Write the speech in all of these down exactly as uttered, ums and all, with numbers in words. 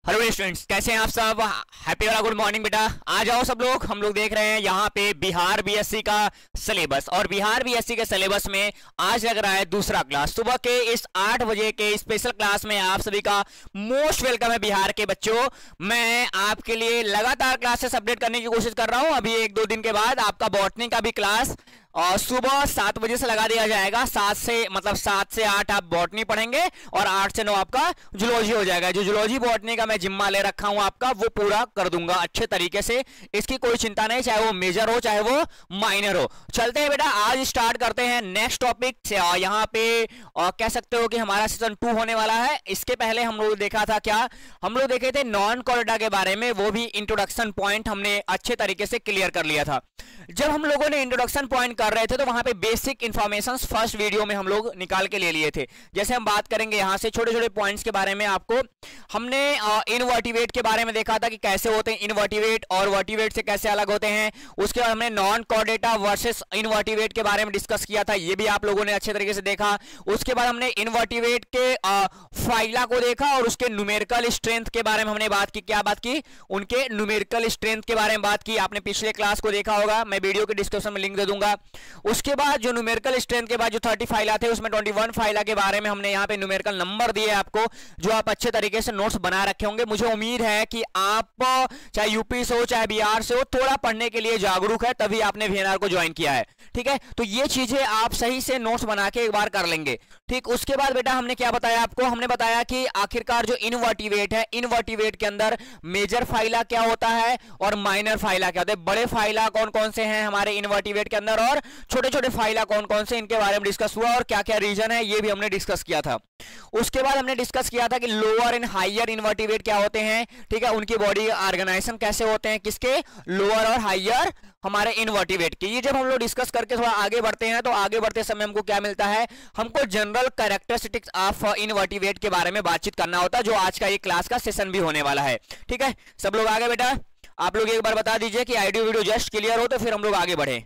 Hello students, कैसे हैं आप सब। हैप्पी वाला गुड मॉर्निंग बेटा। आ जाओ सब लोग। हम लोग देख रहे हैं यहाँ पे बिहार बीएससी का सिलेबस, और बिहार बीएससी के सिलेबस में आज लग रहा है दूसरा क्लास। सुबह के इस आठ बजे के स्पेशल क्लास में आप सभी का मोस्ट वेलकम है बिहार के बच्चों। मैं आपके लिए लगातार क्लासेस अपडेट करने की कोशिश कर रहा हूँ। अभी एक दो दिन के बाद आपका बॉटनी का भी क्लास और सुबह सात बजे से लगा दिया जाएगा। सात से मतलब सात से आठ आप बॉटनी पढ़ेंगे और आठ से नौ आपका जूलॉजी हो जाएगा। जो जूलॉजी बॉटनी का मैं जिम्मा ले रखा हूं आपका, वो पूरा कर दूंगा अच्छे तरीके से। इसकी कोई चिंता नहीं, चाहे वो मेजर हो चाहे वो माइनर हो। चलते हैं बेटा, आज स्टार्ट करते हैं नेक्स्ट टॉपिक से। यहाँ पे और कह सकते हो कि हमारा सीजन टू होने वाला है। इसके पहले हम लोग देखा था क्या, हम लोग देखे थे नॉन कॉर्डा के बारे में। वो भी इंट्रोडक्शन पॉइंट हमने अच्छे तरीके से क्लियर कर लिया था। जब हम लोगों ने इंट्रोडक्शन पॉइंट कर रहे थे तो वहां पे बेसिक इंफॉर्मेशंस फर्स्ट वीडियो में हम लोग निकाल के ले लिए थे। जैसे हम बात करेंगे यहां से छोटे छोटे पॉइंट्स के बारे में। आपको हमने इनवर्टिवेट के बारे में देखा था कि कैसे होते हैं इनवर्टिवेट और वर्टिवेट से कैसे अलग होते हैं। उसके बाद हमने नॉन कॉर्डेटा वर्सेस इनवर्टिवेट के बारे में डिस्कस किया था, ये भी आप लोगों ने अच्छे तरीके से देखा। उसके बाद हमने इनवर्टिवेट के फाइला को देखा और उसके न्यूमेरिकल स्ट्रेंथ के बारे में हमने बात की। क्या बात की? उनके न्यूमेरिकल स्ट्रेंथ के बारे में बात की। आपने पिछले क्लास को देखा होगा, मैं वीडियो के डिस्क्रिप्शन में लिंक दे दूंगा। उसके बाद जो न्यूमेरिकल स्ट्रेंथ के बाद जो तीस फाइला थे, उसमें इक्कीस फाइला के बारे में हमने यहाँ पे न्यूमेरिकल नंबर दिए आपको, जो आप अच्छे तरीके से नोट्स बना रखे होंगे। मुझे उम्मीद है कि आप चाहे यूपी से हो चाहे बिहार से हो, थोड़ा पढ़ने के लिए जागरूक है, तभी आपने वीएनआर को ज्वाइन किया है। ठीक है, तो ये चीजें आप सही से नोट्स बना के एक बार कर लेंगे। ठीक, उसके बाद बेटा हमने क्या बताया आपको, हमने बताया कि आखिरकार जो इनवर्टिवेट है, इनवर्टिवेट के अंदर मेजर फाइला क्या होता है और माइनर फाइला क्या होता है। बड़े फाइला कौन कौन से हैं हमारे इनवर्टिवेट के अंदर और छोटे छोटे फाइला कौन कौन से, इनके बारे में डिस्कस हुआ और क्या क्या रीजन है ये भी हमने डिस्कस किया था। उसके बाद हमने डिस्कस किया था कि लोअर एंड हायर इनवर्टिवेट क्या होते हैं। ठीक है, उनकी बॉडी ऑर्गेनाइजेशन कैसे होते हैं, किसके, लोअर और हायर हमारे इनवर्टिवेट की। ये जब हम लोग डिस्कस करके थोड़ा आगे बढ़ते हैं तो आगे बढ़ते समय हमको क्या मिलता है, हमको जनरल कैरेक्टरिस्टिक्स ऑफ इनवर्टिवेट के बारे में बातचीत करना होता है, जो आज का ये क्लास का सेशन भी होने वाला है। ठीक है, सब लोग आगे बेटा। आप लोग एक बार बता दीजिए कि आइडियो वीडियो जस्ट क्लियर हो तो फिर हम लोग आगे बढ़े।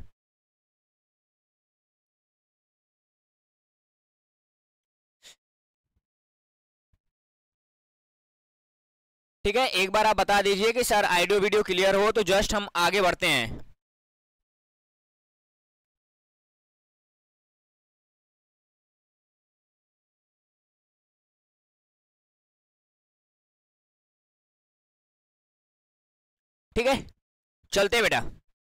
ठीक है, एक बार आप बता दीजिए कि सर आइडियो वीडियो क्लियर हो तो जस्ट हम आगे बढ़ते हैं। ठीक है, चलते बेटा।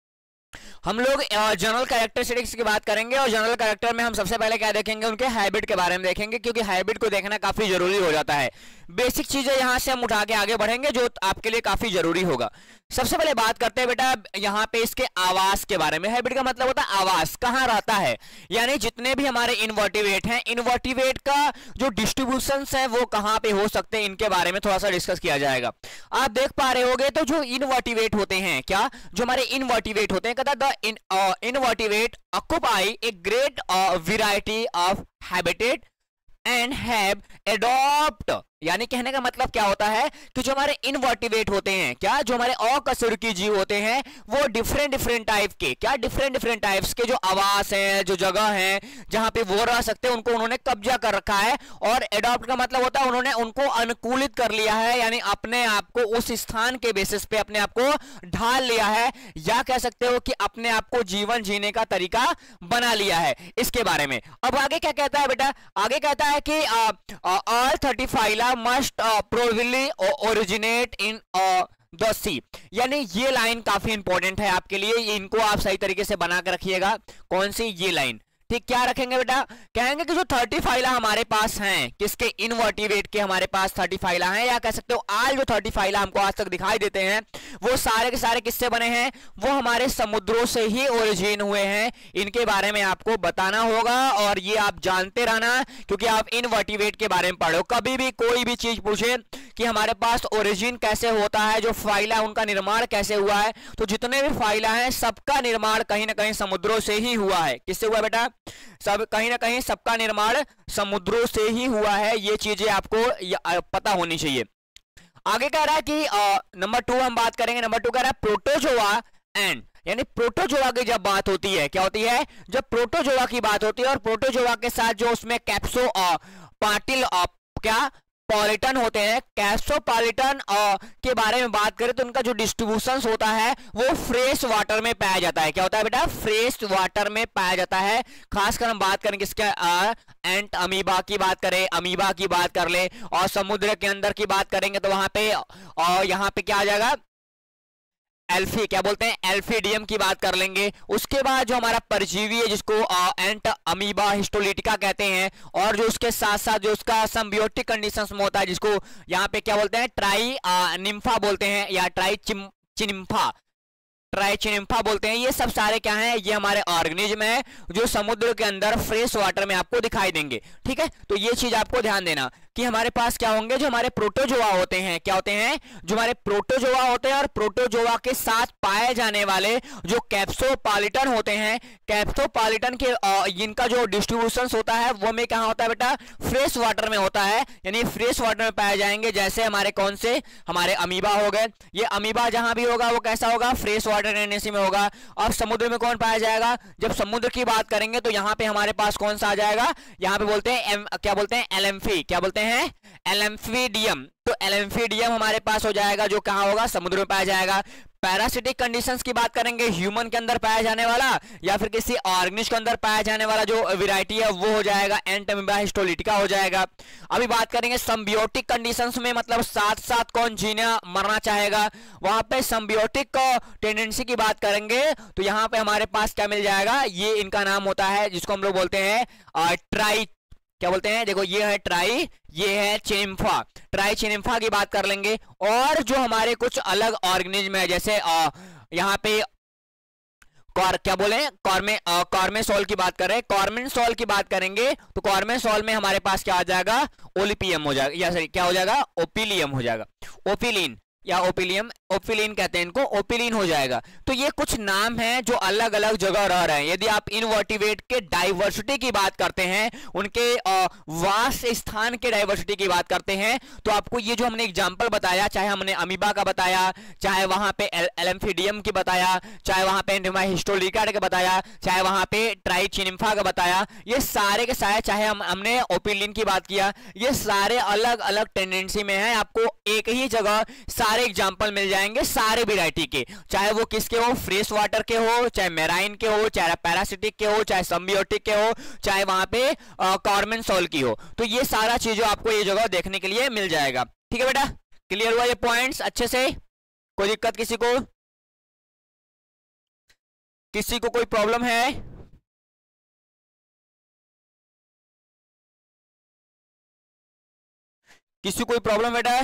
हम लोग जनरल कैरेक्टरिस्टिक्स की बात करेंगे और जनरल कैरेक्टर में हम सबसे पहले क्या देखेंगे, उनके हैबिट के बारे में देखेंगे, क्योंकि हैबिट को देखना काफी जरूरी हो जाता है। बेसिक चीजें यहां से हम उठा के आगे बढ़ेंगे जो आपके लिए काफी जरूरी होगा। सबसे पहले बात करते हैं बेटा यहाँ पे इसके आवास के बारे में। हैबिट का मतलब होता है आवास, कहाँ रहता है, यानी जितने भी हमारे इनवर्टिवेट हैं, इनवर्टिवेट का जो डिस्ट्रीब्यूशन है वो कहाँ पे हो सकते हैं, इनके बारे में थोड़ा सा डिस्कस किया जाएगा। आप देख पा रहे होगे तो जो इनवर्टिवेट होते हैं, क्या जो हमारे इनवर्टिवेट होते हैं, कहता the invertebrate occupy a great variety of habitat and have adopt, यानी कहने का मतलब क्या होता है कि जो हमारे इनवर्टिवेट होते हैं, क्या जो हमारे अकशेरुकी जीव होते हैं, वो डिफरेंट डिफरेंट टाइप के, क्या डिफरेंट डिफरेंट टाइप्स के जो आवास हैं, जो जगह हैं जहां पे वो रह सकते हैं, उनको उन्होंने कब्जा कर रखा है। और एडॉप्ट का मतलब होता है उन्होंने उनको अनुकूलित कर लिया है, यानी अपने आप को उस स्थान के बेसिस पे अपने आप को ढाल लिया है, या कह सकते हो कि अपने आप को जीवन जीने का तरीका बना लिया है। इसके बारे में अब आगे क्या कहता है बेटा, आगे कहता है कि all thirty phyla must uh, probably originate in uh, the sea, यानी ये लाइन काफी इंपॉर्टेंट है आपके लिए, इनको आप सही तरीके से बना के रखिएगा। कौन सी? ये लाइन। ठीक, क्या रखेंगे बेटा, कहेंगे कि जो थर्टी फाइला हमारे पास हैं, किसके, इनवर्टिवेट के हमारे पास थर्टी फाइला हैं, या कह सकते हो आज जो थर्टी फाइला हमको आज तक दिखाई देते हैं वो सारे के सारे किससे बने हैं, वो हमारे समुद्रों से ही ओरिजिन हुए हैं। इनके बारे में आपको बताना होगा और ये आप जानते रहना, क्योंकि आप इनवर्टिवेट के बारे में पढ़ो। कभी भी कोई भी चीज पूछे कि हमारे पास ओरिजिन कैसे होता है, जो फाइला उनका निर्माण कैसे हुआ है, तो जितने भी फाइला हैं सबका निर्माण कहीं ना कहीं समुद्रों से ही हुआ है। किससे हुआ बेटा? सब कहीं ना कहीं सबका निर्माण समुद्रों से ही हुआ है। ये चीजें आपको पता होनी चाहिए। आगे कह रहा है कि नंबर टू हम बात करेंगे। नंबर टू कह रहा है प्रोटोजोआ एंड, यानी प्रोटोजोआ की जब बात होती है, क्या होती है, जब प्रोटोजोआ की बात होती है और प्रोटोजोआ के साथ जो उसमें कैप्सो पाटिल क्या पॉलिटन होते हैं, कैप्सोपॉलिटन के बारे में बात करें तो उनका जो डिस्ट्रीब्यूशन होता है वो फ्रेश वाटर में पाया जाता है। क्या होता है बेटा? फ्रेश वाटर में पाया जाता है। खासकर हम बात करेंगे इसके एंट अमीबा की बात करें, अमीबा की बात कर ले, और समुद्र के अंदर की बात करेंगे तो वहां पे और यहाँ पे क्या आ जाएगा? एल्फी, क्या बोलते हैं? एल्फीडियम की बात कर लेंगे। उसके बाद जो हमारा परजीवी है जिसको एंट अमीबा हिस्टोलिटिका कहते हैं, और जो उसके साथ साथ जो उसका सिम्बियोटिक कंडीशंस में होता है जिसको यहाँ पे क्या बोलते हैं? ट्राई निम्फा बोलते हैं या ट्राई चिनिम्फा ट्राइचिनिम्फा बोलते हैं। ये सब सारे क्या हैं? ये हमारे ऑर्गेनिज्म है जो समुद्र के अंदर फ्रेश वाटर में आपको दिखाई देंगे। ठीक है, तो ये चीज आपको ध्यान देना कि हमारे पास क्या होंगे? जो हमारे प्रोटोजोआ होते हैं, क्या होते हैं? जो हमारे प्रोटोजोआ होते हैं, और प्रोटोजोआ के साथ पाए जाने वाले जो कैप्सोपॉलिटन होते हैं, कैप्सोपॉलिटन के इनका जो डिस्ट्रीब्यूशन होता है वो में कहाँ होता है बेटा? फ्रेश वाटर में होता है, यानी फ्रेश वाटर में पाए जाएंगे। जैसे हमारे कौन से? हमारे अमीबा हो गए। ये अमीबा जहां भी होगा वो कैसा होगा? फ्रेश वाटर टेंडेंसी में होगा। अब समुद्र में कौन पाया जाएगा? जब समुद्र की बात करेंगे तो यहाँ पे हमारे पास कौन सा आ जाएगा? यहाँ पे बोलते हैं एम, क्या बोलते हैं? एलेम्फी, क्या बोलते हैं? एलेम्फीडियम। तो एलेम्फीडियम हमारे पास हो जाएगा जो कहाँ होगा? समुद्र में पाया जाएगा। पैरासिटिक कंडीशंस की बात करेंगे, ह्यूमन के अंदर पाया जाने वाला या फिर किसी ऑर्गेनिज्म के अंदर पाया जाने वाला जो वैरायटी है वो हो जाएगा एंट अमीबा हिस्टोलिटिका हो जाएगा। अभी बात करेंगे सिम्बियोटिक कंडीशंस में, मतलब साथ साथ कौन जीना मरना चाहेगा, वहां पे सिम्बियोटिक टेंडेंसी की बात करेंगे तो यहाँ पे हमारे पास क्या मिल जाएगा? ये इनका नाम होता है जिसको हम लोग बोलते हैं ट्राई, क्या बोलते हैं? देखो ये है ट्राई, ये है चिनिम्फा। ट्राई चिनिम्फा की बात कर लेंगे। और जो हमारे कुछ अलग ऑर्गेनिज्म है जैसे यहाँ पे कॉर, क्या बोले? कॉर्मे कॉर्मेसोल की बात कर रहे हैं, कॉर्मेसोल की बात करेंगे तो कॉर्मेसोल में हमारे पास क्या आ जाएगा? ओलिपियम हो जाएगा, या सॉरी क्या हो जाएगा? ओपिलियम हो जाएगा। ओपिलिन या ओपिलियम, ओपिलिन कहते हैं इनको, ओपिलिन हो जाएगा। तो ये कुछ नाम हैं जो अलग अलग जगह रह रहे हैं। यदि आप इनवर्टिब्रेट के डाइवर्सिटी की बात करते हैं, उनके वास स्थान के डाइवर्सिटी की बात करते हैं, तो आपको ये जो हमने एग्जांपल बताया, चाहे हमने अमीबा का बताया, चाहे वहां पे एलेम्फीडियम की बताया, चाहे वहां पे हिस्टोलिटिका का बताया, चाहे वहां पे ट्राइचिनिम्फा का बताया, ये सारे के सारे, चाहे हम हमने ओपिलिन की बात किया, ये सारे अलग अलग टेंडेंसी में है। आपको एक ही जगह सारे एग्जांपल मिल जाएंगे सारे वैरायटी के, चाहे वो किसके हो? फ्रेश वाटर के हो, चाहे मेराइन के हो, चाहे पैरासिटिक के हो, चाहे सिम्बियोटिक के हो, चाहे वहां पे कॉर्मेसोल की हो। तो ये सारा चीजों आपको ये जगह देखने के लिए मिल जाएगा। ठीक है बेटा, क्लियर हुआ ये पॉइंट्स अच्छे से? कोई दिक्कत किसी को? किसी को कोई प्रॉब्लम है? किसी कोई प्रॉब्लम बेटा?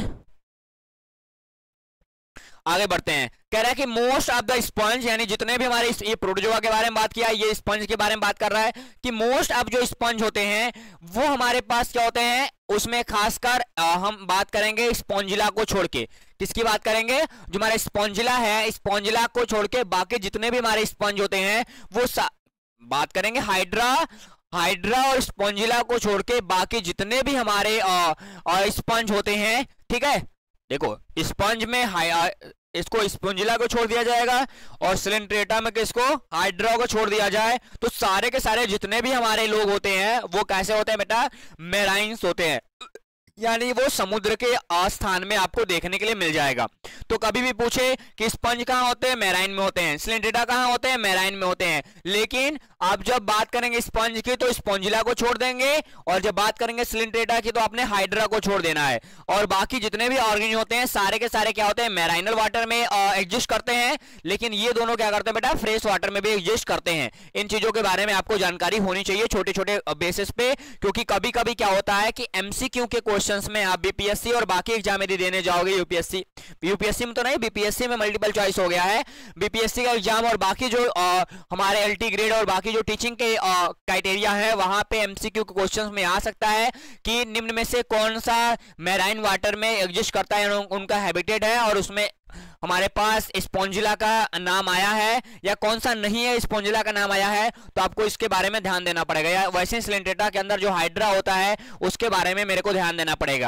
आगे बढ़ते हैं। कह रहा है कि मोस्ट ऑफ द स्पंज, यानी जितने भी हमारे ये प्रोटोजोआ के बारे में बात किया, ये स्पंज के बारे में बात कर रहा है कि मोस्ट ऑफ जो स्पंज होते हैं वो हमारे पास क्या होते हैं? उसमें खासकर हम बात करेंगे स्पॉन्जिला को छोड़ के। किसकी बात करेंगे? जो हमारा स्पॉन्जिला है, स्पॉन्जिला को छोड़ के बाकी जितने भी हमारे स्पंज होते हैं वो बात करेंगे हाइड्रा हाइड्रा और स्पॉन्जिला को छोड़ के बाकी जितने भी हमारे स्पंज होते हैं। ठीक है, देखो स्पंज में इसको स्पॉन्जिला को छोड़ दिया जाएगा और सिलेंट्रेटा में किसको? हाइड्रा को छोड़ दिया जाए, तो सारे के सारे जितने भी हमारे लोग होते हैं वो कैसे होते हैं बेटा? मेराइन्स होते हैं, यानी वो समुद्र के स्थान में आपको देखने के लिए मिल जाएगा। तो कभी भी पूछे कि स्पंज कहाँ होते हैं? मेराइन में होते हैं। सिलेंट्रेटा कहाँ होते हैं? मेराइन में होते हैं। लेकिन आप जब बात करेंगे स्पंज की तो स्पॉन्जिला को छोड़ देंगे, और जब बात करेंगे सिलेंट्रेटा की तो आपने हाइड्रा को छोड़ देना है। और बाकी जितने भी ऑर्गेनिज्म होते हैं सारे के सारे क्या होते हैं? मैराइनल वाटर में एग्जिस्ट करते हैं, लेकिन ये दोनों क्या करते हैं बेटा? फ्रेश वाटर में भी एग्जिस्ट करते हैं। इन चीजों के बारे में आपको जानकारी होनी चाहिए छोटे छोटे बेसिस पे, क्योंकि कभी कभी क्या होता है कि एमसीक्यू के क्वेश्चंस में आप बीपीएससी और बाकी एग्जाम यदि देने जाओगे, यूपीएससी यूपीएससी में तो नहीं, बीपीएससी में मल्टीपल चॉइस हो गया है, बीपीएससी का एग्जाम और बाकी जो आ, हमारे एलटी ग्रेड और बाकी जो टीचिंग के क्राइटेरिया है वहां पे एमसीक्यू के क्वेश्चंस में आ सकता है कि निम्न में से कौन सा मैराइन वाटर में एग्जिस्ट करता है, उनका हैबिटेट है और उसमें हमारे पास स्पॉन्जिला का नाम आया है या कौन सा नहीं है स्पॉन्जिला का नाम आया है, तो आपको इसके बारे में ध्यान देना पड़ेगा। या वैसे सिलेंट्रेटा के अंदर जो हाइड्रा होता है उसके बारे में मेरे को ध्यान देना पड़ेगा।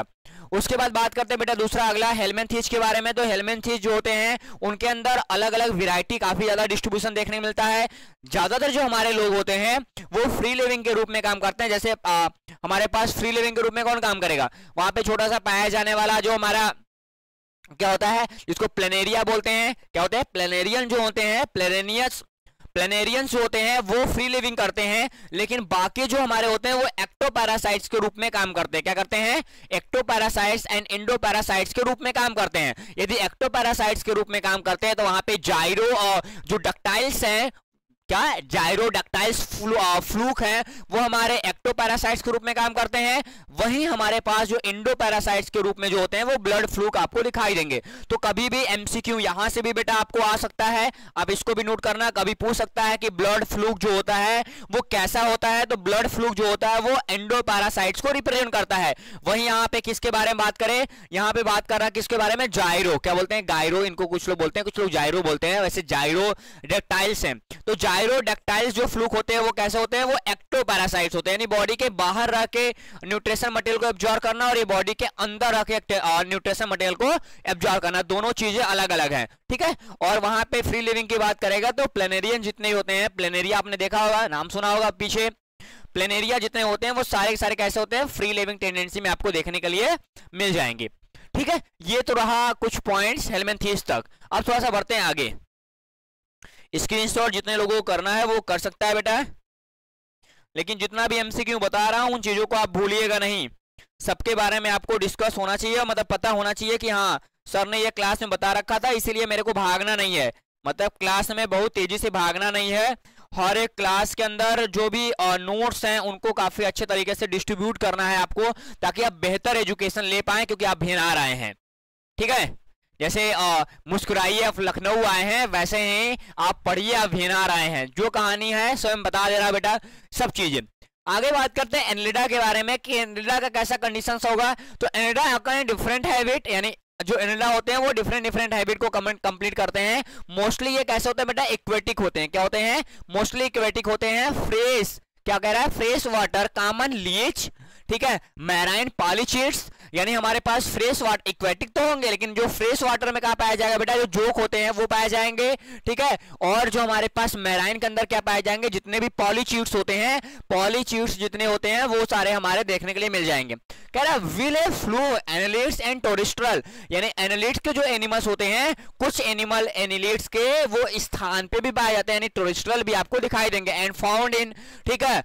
उसके बाद बात करते हैं बेटा दूसरा अगला हेलमिंथेस के बारे में। तो हेलमिंथेस जो होते हैं उनके अंदर अलग अलग वैरायटी, काफी ज्यादा डिस्ट्रीब्यूशन देखने को मिलता है। ज्यादातर जो हमारे लोग होते हैं वो फ्री लिविंग के रूप में काम करते हैं। जैसे आ, हमारे पास फ्री लिविंग के रूप में कौन काम करेगा, वहां पे छोटा सा पाया जाने वाला जो हमारा क्या होता है, जिसको प्लेनेरिया बोलते हैं। क्या होते हैं, प्लेनेरियन जो होते हैं, प्लेनेरियस प्लेनेरियंस जो होते हैं वो फ्री लिविंग करते हैं, लेकिन बाकी जो हमारे होते हैं वो एक्टोपैरासाइट्स के रूप में काम करते हैं। क्या करते हैं, एक्टोपैरासाइट्स एंड इंडोपैरासाइट्स के रूप में काम करते हैं। यदि एक्टोपैरासाइट्स के रूप में काम करते हैं तो वहां पे जाइरो और जो डक्टाइल्स हैं, क्या जाइरोडक्टाइल्स फ्लूक है, वो हमारे एक्टोपैरासाइट्स के रूप में काम करते हैं। वहीं हमारे पास जो इंडोपैरासाइट्स के रूप में जो होते हैं वो ब्लड फ्लूक आपको दिखाई देंगे। तो कभी भी एमसीक्यू यहां से भी बेटा आपको आ सकता है, आप इसको भी नोट करना। कभी पूछ सकता है कि ब्लड फ्लूक जो होता है वो कैसा होता है, तो ब्लड फ्लूक जो होता है वो एंडोपैरासाइट्स को रिप्रेजेंट करता है। वहीं यहाँ पे किसके बारे में बात करें, यहाँ पे बात कर रहा है किसके बारे में, जाइरो। क्या बोलते हैं, गायरो, इनको कुछ लोग बोलते हैं, कुछ लोग जाइरो बोलते हैं, वैसे जाइरोडक्टाइल्स हैं। तो जाइरोडक्टाइल्स जो फ्लूक होते हैं वो कैसे होते हैं, वो एक्टोपैरासाइट्स होते हैं, यानी बॉडी के बाहर रह के न्यूट्रिशन मटेरियल को एब्जॉर्ब करना और ये बॉडी के अंदर रह के न्यूट्रिशन मटेरियल को एब्जॉर्ब करना, दोनों चीजें अलग अलग हैं। ठीक है, और वहां पे फ्री लिविंग की बात करेगा तो प्लेनेरियन जितने होते हैं, प्लेनेरिया आपने देखा होगा, नाम सुना होगा पीछे, प्लेनेरिया जितने होते हैं वो सारे के सारे कैसे होते हैं, फ्री लिविंग टेंडेंसी में आपको देखने के लिए मिल जाएंगे। ठीक है, ये तो रहा कुछ पॉइंट्स हेलमिंथेस तक। अब थोड़ा सा बढ़ते हैं आगे। स्क्रीनशॉट जितने लोगों को करना है वो कर सकता है बेटा, लेकिन जितना भी एमसीक्यू बता रहा हूं उन चीजों को आप भूलिएगा नहीं, सबके बारे में आपको डिस्कस होना चाहिए, मतलब पता होना चाहिए कि हाँ सर ने ये क्लास में बता रखा था इसीलिए मेरे को भागना नहीं है, मतलब क्लास में बहुत तेजी से भागना नहीं है। हर एक क्लास के अंदर जो भी नोट्स हैं उनको काफी अच्छे तरीके से डिस्ट्रीब्यूट करना है आपको, ताकि आप बेहतर एजुकेशन ले पाए, क्योंकि आप भिनार आए हैं। ठीक है, जैसे मुस्कुराइए आप लखनऊ आए हैं, वैसे ही आप पढ़िए आप भिनार आए हैं। जो कहानी है स्वयं बता दे रहा बेटा सब चीजें। आगे बात करते हैं एनिलिडा के बारे में कि एनिलिडा का कैसा कंडीशंस होगा। तो एनिलिडा आपका डिफरेंट हैबिट, यानी जो एनिलिडा होते हैं वो डिफरेंट डिफरेंट हैबिट को कंप्लीट करते हैं। मोस्टली ये कैसे होते हैं बेटा, एक्वेटिक होते हैं। क्या होते हैं, मोस्टली एक्वेटिक होते हैं। फ्रेश, क्या कह रहा है, फ्रेश वाटर, कॉमन लीच, ठीक है, मैराइन पॉलीचीट्स, यानी हमारे पास फ्रेश वाटर, एक्वेटिक तो होंगे लेकिन जो फ्रेश वाटर में क्या पाया जाएगा बेटा, जो जोक होते हैं वो पाए जाएंगे। ठीक है, और जो हमारे पास मैराइन के अंदर क्या पाए जाएंगे, जितने भी पॉलीचीट्स होते हैं, पॉलीचीट्स जितने होते हैं वो सारे हमारे देखने के लिए मिल जाएंगे। कह रहा will flu annelids and terrestrial, यानी एनालिड्स के जो एनिमल्स होते हैं, कुछ एनिमल एनालिड्स के वो स्थान पे भी पाए जाते हैं, यानी टोरिस्ट्रल भी आपको दिखाई देंगे। एंड फाउंड इन, ठीक है,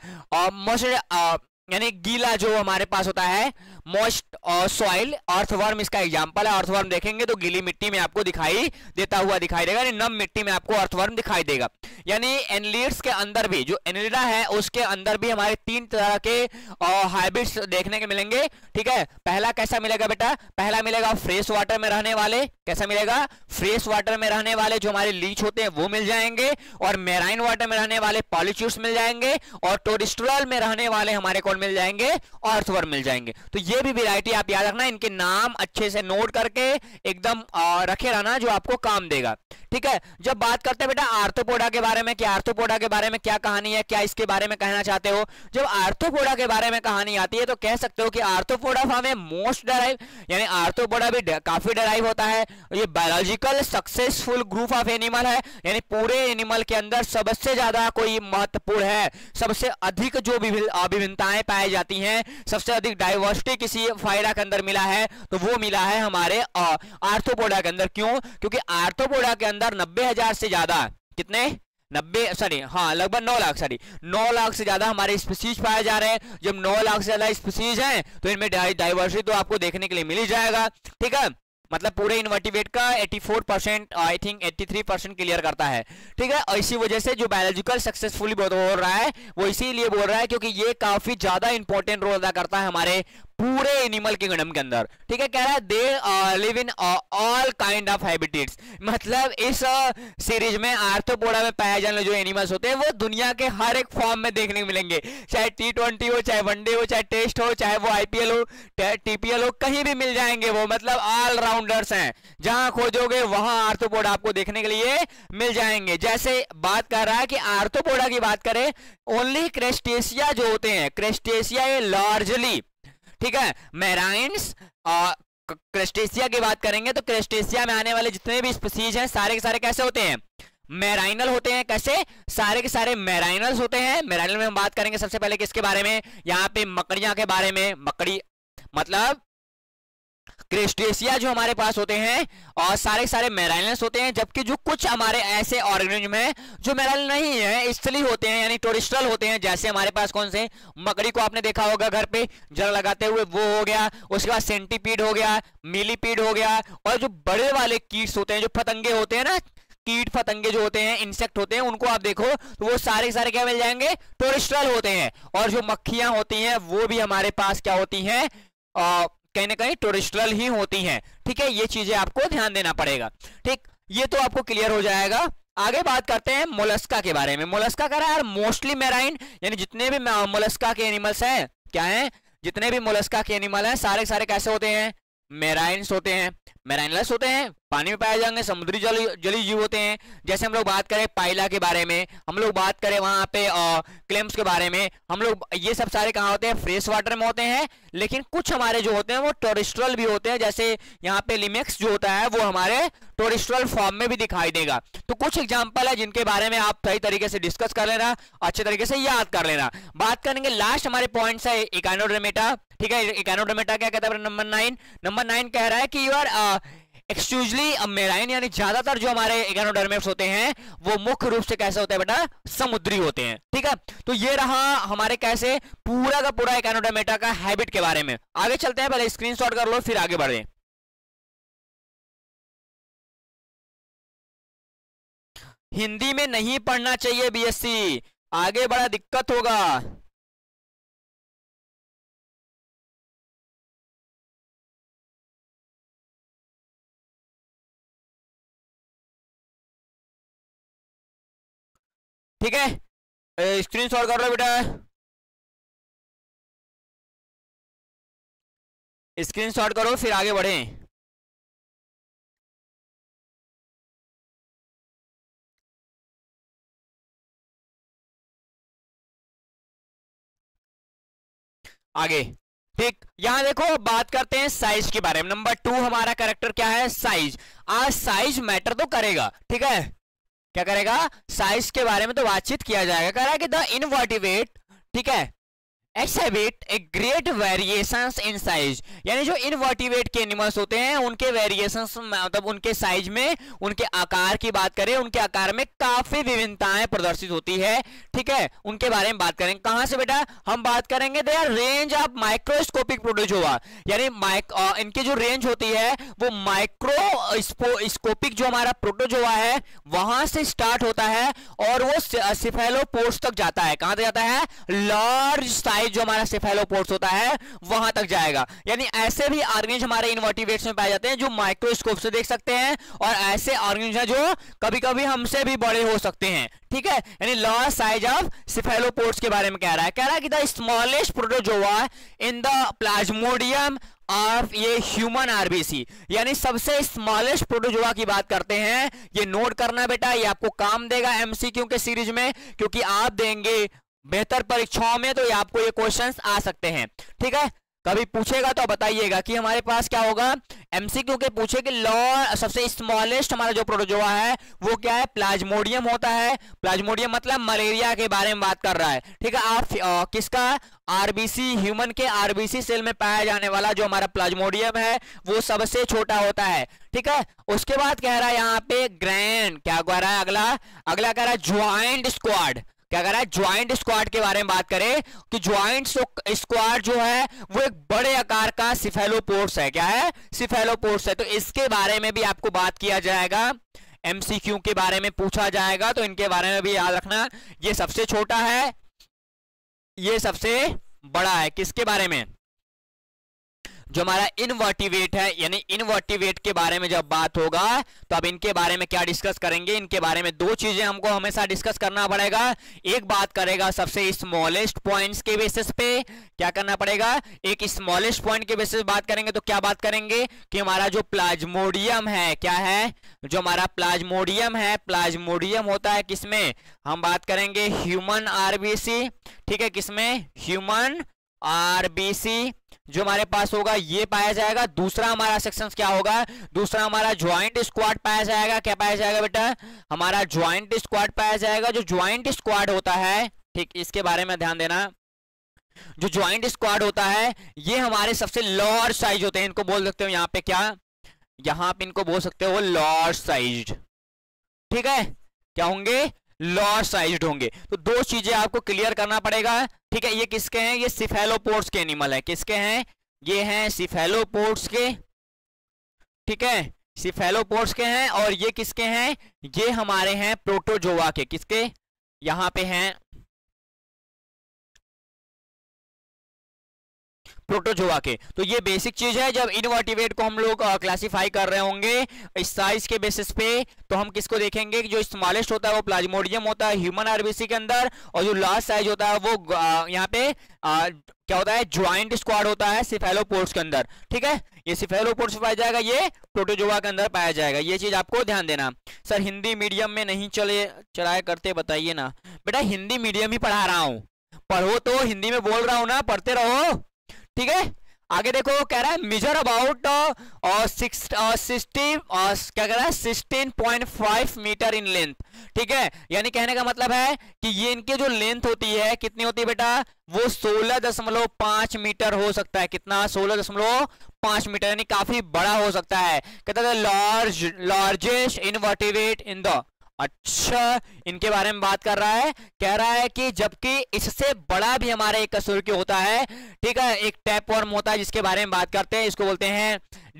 मोस्ट यानी गीला जो हमारे पास होता है, मॉइस्ट सॉइल, अर्थवर्म इसका एग्जांपल है। अर्थवर्म देखेंगे तो गीली मिट्टी में आपको दिखाई देता हुआ दिखाई देगा, यानी नम मिट्टी में आपको अर्थवर्म दिखाई देगा। यानी एनिलिड्स के अंदर भी, जो एनिलिडा है उसके अंदर भी हमारे तीन तरह के हाइब्रिड्स देखने के मिलेंगे। ठीक है, पहला कैसा मिलेगा बेटा, पहला मिलेगा फ्रेश वाटर में रहने वाले, कैसा मिलेगा, फ्रेश वाटर में रहने वाले जो हमारे लीच होते हैं वो मिल जाएंगे, और मैराइन वाटर में रहने वाले पॉलीच्यूट्स मिल जाएंगे, और टोरिस्ट्रल में रहने वाले हमारे कौन मिल जाएंगे, अर्थवर्म मिल जाएंगे। तो ये भी वैरायटी आप याद रखना, इनके नाम अच्छे से नोट करके एकदम रखे रहना जो आपको काम देगा। ठीक है, जब बात करते हैं बेटा आर्थ्रोपोडा के बारे में कि आर्थ्रोपोडा के बारे में क्या कहानी है, क्या इसके बारे में कहना चाहते हो। जब आर्थ्रोपोडा के बारे में कहानी आती है तो कह सकते हो कि आर्थ्रोपोडा फॉर्म है मोस्ट डराइव, यानी आर्थ्रोपोडा भी काफी डराइव होता है। ये biological successful group of animal है, यानी पूरे एनिमल के अंदर सबसे ज्यादा कोई महत्वपूर्ण है, सबसे अधिक जो विभिन्नताएं पाई जाती हैं, सबसे अधिक डाइवर्सिटी किसी फाइडा के अंदर मिला है तो वो मिला है हमारे आर्थ्रोपोडा के अंदर। क्यों, क्योंकि आर्थ्रोपोडा के अंदर नब्बे हजार से ज्यादा, कितने, नब्बे सॉरी हाँ लगभग नौ लाख सॉरी नौ लाख से ज्यादा हमारे स्पीसीज पाए जा रहे हैं। जब नौ लाख से ज्यादा स्पीसीज हैं तो इनमें डाइवर्सिटी तो आपको देखने के लिए मिल ही जाएगा। ठीक है, मतलब पूरे इनवर्टिब्रेट का चौरासी परसेंट आई थिंक तिरासी परसेंट क्लियर करता है। ठीक है, और इसी वजह से जो बायोलॉजिकल सक्सेसफुली बोल रहा है वो इसीलिए बोल रहा है क्योंकि ये काफी ज्यादा इंपॉर्टेंट रोल अदा करता है हमारे पूरे एनिमल किंगडम के अंदर। ठीक है, कह रहा है they live in all kind of habitats, मतलब इस सीरीज में आर्थ्रोपोडा में पाए जाने वाले जो एनिमल्स होते हैं वो दुनिया के हर एक फॉर्म में देखने को मिलेंगे, चाहे टी ट्वेंटी हो, चाहे वनडे हो, चाहे टेस्ट हो, चाहे वो आईपीएल हो, टीपीएल हो, कहीं भी मिल जाएंगे वो, मतलब ऑल राउंडर्स हैं, जहां खोजोगे वहां आर्थ्रोपोडा आपको देखने के लिए मिल जाएंगे। जैसे बात कर रहा है कि आर्थ्रोपोडा की बात करें, ओनली क्रेस्टेशिया जो होते हैं, क्रेस्टेशिया ये लार्जली, ठीक है। मेराइन्स क्रेस्टेशिया की बात करेंगे तो क्रेस्टेशिया में आने वाले जितने भी स्पीसीज हैं सारे के सारे कैसे होते हैं, मेराइनल होते हैं। कैसे, सारे के सारे मेराइनल्स होते हैं। मेराइनल में हम बात करेंगे सबसे पहले किसके बारे में, यहाँ पे मकड़ियां के बारे में। मकड़ी मतलब क्रेस्टेशिया जो हमारे पास होते हैं और सारे सारे मेराइनल्स होते हैं, जबकि जो कुछ हमारे ऐसे ऑर्गेनिज्म हैं जो मेराइनल नहीं है, इसलिए होते हैं यानी टोरिस्ट्रल होते हैं। जैसे हमारे पास कौन से, मकड़ी को आपने देखा होगा घर पे जल लगाते हुए, वो हो गया। उसके बाद सेंटीपीड हो गया, मिलीपीड हो गया, और जो बड़े वाले कीट्स होते हैं, जो पतंगे होते हैं ना, कीट पतंगे जो होते हैं, इंसेक्ट होते हैं, उनको आप देखो तो वो सारे सारे क्या मिल जाएंगे, टोरिस्ट्रल होते हैं। और जो मक्खियां होती हैं वो भी हमारे पास क्या होती हैं, कहीं ना कहीं टोरिस्ट्रल ही होती हैं। ठीक है, ये चीजें आपको ध्यान देना पड़ेगा। ठीक, ये तो आपको क्लियर हो जाएगा। आगे बात करते हैं मोलस्का के बारे में। मोलस्का कह रहा है यार मोस्टली मैराइन, यानी जितने भी मोलस्का के एनिमल्स हैं, क्या हैं, जितने भी मोलस्का के एनिमल हैं सारे सारे कैसे होते हैं, मेराइन्स होते हैं, मेराइनलस होते हैं, पानी में पाए जाएंगे, समुद्री जल जलीय जीव होते हैं। जैसे हम लोग बात करें पाइला के बारे में, हम लोग बात करें वहां पे क्लेम्स के बारे में, हम लोग ये सब सारे कहाँ होते हैं, फ्रेश वाटर में होते हैं। लेकिन कुछ हमारे जो होते हैं वो टोरिस्ट्रल भी होते हैं। जैसे यहाँ पे लिमेक्स जो होता है वो हमारे टोरिस्ट्रल फॉर्म में भी दिखाई देगा। तो कुछ एग्जाम्पल है जिनके बारे में आप सही तरीके से डिस्कस कर लेना, अच्छे तरीके से याद कर लेना। बात करेंगे लास्ट हमारे पॉइंट्स है इकानोडर्मेटा। ठीक है, इकानोडर्मेटा क्या कहता है, नंबर नाइन नंबर नाइन कह रहा है कि यू आर एक्सक्लूसिवली मेराइन, यानी ज्यादातर जो हमारे इकानोडर्मेट्स होते हैं वो मुख्य रूप से कैसे होते हैं बेटा, समुद्री होते हैं। ठीक है, तो ये रहा हमारे कैसे पूरा का पूरा इकानोडर्मेटा का हैबिट के बारे में। आगे चलते हैं, पहले स्क्रीनशॉट कर लो फिर आगे बढ़े। हिंदी में नहीं पढ़ना चाहिए बीएससी, आगे बड़ा दिक्कत होगा। ठीक है, स्क्रीनशॉट कर लो बेटा, स्क्रीनशॉट करो फिर आगे बढ़े। आगे ठीक, यहां देखो बात करते हैं साइज के बारे में। नंबर टू हमारा कैरेक्टर क्या है, साइज। आज साइज मैटर तो करेगा। ठीक है, क्या करेगा, साइज के बारे में तो बातचीत किया जाएगा। कह रहा है कि द इनवर्टिवेट, ठीक है, exhibit a great variations in size, यानी जो इनवर्टिवेट के एनिमल्स होते हैं उनके वेरिएशंस मतलब उनके साइज में, उनके आकार की बात करें, उनके आकार में काफी विभिन्नताएं प्रदर्शित होती है। ठीक है, उनके बारे में बात करेंगे। कहां से बेटा, हम बात करेंगे their range of microscopic protozoa, यानी माइक इनकी जो रेंज होती है वो माइक्रोस्कोपिक जो हमारा प्रोटोजोआ है वहां से स्टार्ट होता है और वो सिफेलोपोड्स तक जाता है। कहां तक जाता है, लार्ज साइज जो हमारा सेफेलोपोड्स होता है वहां तक जाएगा। यानी ऐसे भी ऑर्गेनिज्म हमारे इनवर्टिब्रेट्स में पाए जाते हैं जो माइक्रोस्कोप से देख सकते हैं, और ऐसे ऑर्गेनिज्म हैं जो कभी कभी हमसे भी बड़े हो सकते हैं। ठीक है, यानी लार्ज साइज ऑफ सेफेलोपोड्स के बारे में कह रहा है। कह रहा है कि the smallest protozoa in the plasmodium of ये ह्यूमन आरबीसी, यानी सबसे स्मॉलेस्ट प्रोटोजोआ की बात करते हैं। ये नोट करना बेटा, ये आपको काम देगा एमसीक्यू के सीरीज में, क्योंकि आप देंगे बेहतर परीक्षाओं में तो ये आपको ये क्वेश्चंस आ सकते हैं। ठीक है, कभी पूछेगा तो बताइएगा कि हमारे पास क्या होगा, एमसीक्यू के पूछे कि लॉ सबसे स्मॉलेस्ट हमारा जो प्रोटोजोआ है वो क्या है, प्लाज्मोडियम होता है। प्लाज्मोडियम मतलब मलेरिया के बारे में बात कर रहा है। ठीक है, आप आ, किसका, आरबीसी, ह्यूमन के आरबीसी सेल में पाया जाने वाला जो हमारा प्लाज्मोडियम है वो सबसे छोटा होता है। ठीक है, उसके बाद कह रहा है यहाँ पे ग्रैंड, क्या कह रहा है अगला, अगला कह रहा है ज्वाइंट स्क्वाड। क्या कर रहा है, ज्वाइंट स्क्वाड के बारे में बात करें कि ज्वाइंट स्क्वाड जो है वो एक बड़े आकार का सिफेलोपोड्स है। क्या है, सिफेलोपोड्स है। तो इसके बारे में भी आपको बात किया जाएगा, एमसीक्यू के बारे में पूछा जाएगा, तो इनके बारे में भी याद रखना। ये सबसे छोटा है, ये सबसे बड़ा है। किसके बारे में, जो हमारा इनवर्टिवेट है, यानी इनवर्टिवेट के बारे में जब बात होगा तो अब इनके बारे में क्या डिस्कस करेंगे, इनके बारे में दो चीजें हमको हमेशा डिस्कस करना पड़ेगा। एक बात करेगा सबसे स्मॉलेस्ट पॉइंट्स के बेसिस पे, क्या करना पड़ेगा, एक स्मॉलेस्ट पॉइंट के बेसिस बात करेंगे। तो क्या बात करेंगे कि हमारा जो प्लाज्मोडियम है, क्या है, जो हमारा प्लाज्मोडियम है, प्लाज्मोडियम होता है किसमें, हम बात करेंगे ह्यूमन आरबीसी। ठीक है, किसमें, ह्यूमन आरबीसी जो हमारे पास होगा ये पाया जाएगा। दूसरा हमारा सेक्शन क्या होगा, दूसरा हमारा ज्वाइंट स्क्वाड पाया जाएगा। क्या पाया जाएगा बेटा, हमारा ज्वाइंट स्क्वाड पाया जाएगा। जो ज्वाइंट स्क्वाड होता है, ठीक, इसके बारे में ध्यान देना, जो ज्वाइंट स्क्वाड होता है ये हमारे सबसे लार्ज साइज होते हैं। इनको बोल सकते हो यहाँ पे क्या, यहाँ पे इनको बोल सकते हो लार्ज साइज, ठीक है, क्या होंगे, लार्ज साइज्ड होंगे। तो दो चीजें आपको क्लियर करना पड़ेगा, ठीक है। ये किसके हैं, ये सिफेलोपोड्स के एनिमल है। किसके हैं, ये हैं सिफेलोपोड्स के, ठीक है, सिफेलोपोड्स के हैं। और ये किसके हैं, ये हमारे हैं प्रोटोजोआ के। किसके, यहां पे हैं प्रोटोजोआ के। तो ये बेसिक चीज है। जब इनवर्टिब्रेट को हम लोग क्लासिफाई कर रहे होंगे इस साइज के बेसिस पे, तो हम किसको देखेंगे, जो स्मॉलेस्ट होता है वो प्लाज्मोडियम होता है ह्यूमन आरबीसी के अंदर, और जो लार्ज साइज होता है वो आ, यहाँ पे आ, क्या होता है, ज्वाइंट स्क्वाड होता है सिफेलोपोड्स के अंदर, ठीक है। ये सिफेलोपोड्स पाया जाएगा, ये प्रोटोजोआ के अंदर पाया जाएगा। ये चीज आपको ध्यान देना। सर हिंदी मीडियम में नहीं चले चलाया करते, बताइए ना। बेटा हिंदी मीडियम ही पढ़ा रहा हूँ, पढ़ो तो, हिंदी में बोल रहा हूँ ना, पढ़ते रहो, ठीक है। आगे देखो, कह रहा है मेजर अबाउट और सिक्स सिक्सटी क्या कह रहा है sixteen point five metre in length, ठीक है। यानी कहने का मतलब है कि ये इनके जो लेंथ होती है कितनी होती है बेटा, वो सोलह दशमलव पांच मीटर हो सकता है। कितना, सोलह दशमलव पांच मीटर, यानी काफी बड़ा हो सकता है। कहता है large largest invertebrate in the, अच्छा इनके बारे में बात कर रहा है। कह रहा है कि जबकि इससे बड़ा भी हमारे एक कशेरुकी होता है, ठीक है, एक टैपवर्म होता है जिसके बारे में बात करते हैं, इसको बोलते हैं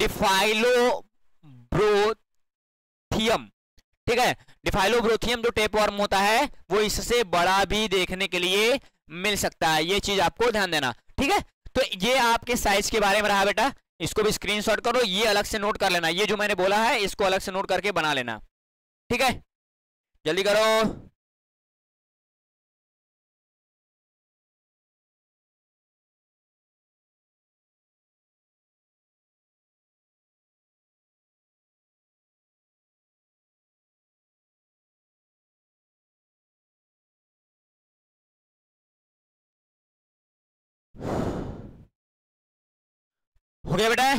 डिफाइलोब्रोथियम, ठीक है। डिफाइलोब्रोथियम जो टैपवर्म होता है वो इससे बड़ा भी देखने के लिए मिल सकता है। ये चीज आपको ध्यान देना, ठीक है। तो ये आपके साइज के बारे में रहा बेटा, इसको भी स्क्रीनशॉट करो, ये अलग से नोट कर लेना। ये जो मैंने बोला है इसको अलग से नोट करके बना लेना, ठीक है, जल्दी करो। हो गया बेटा,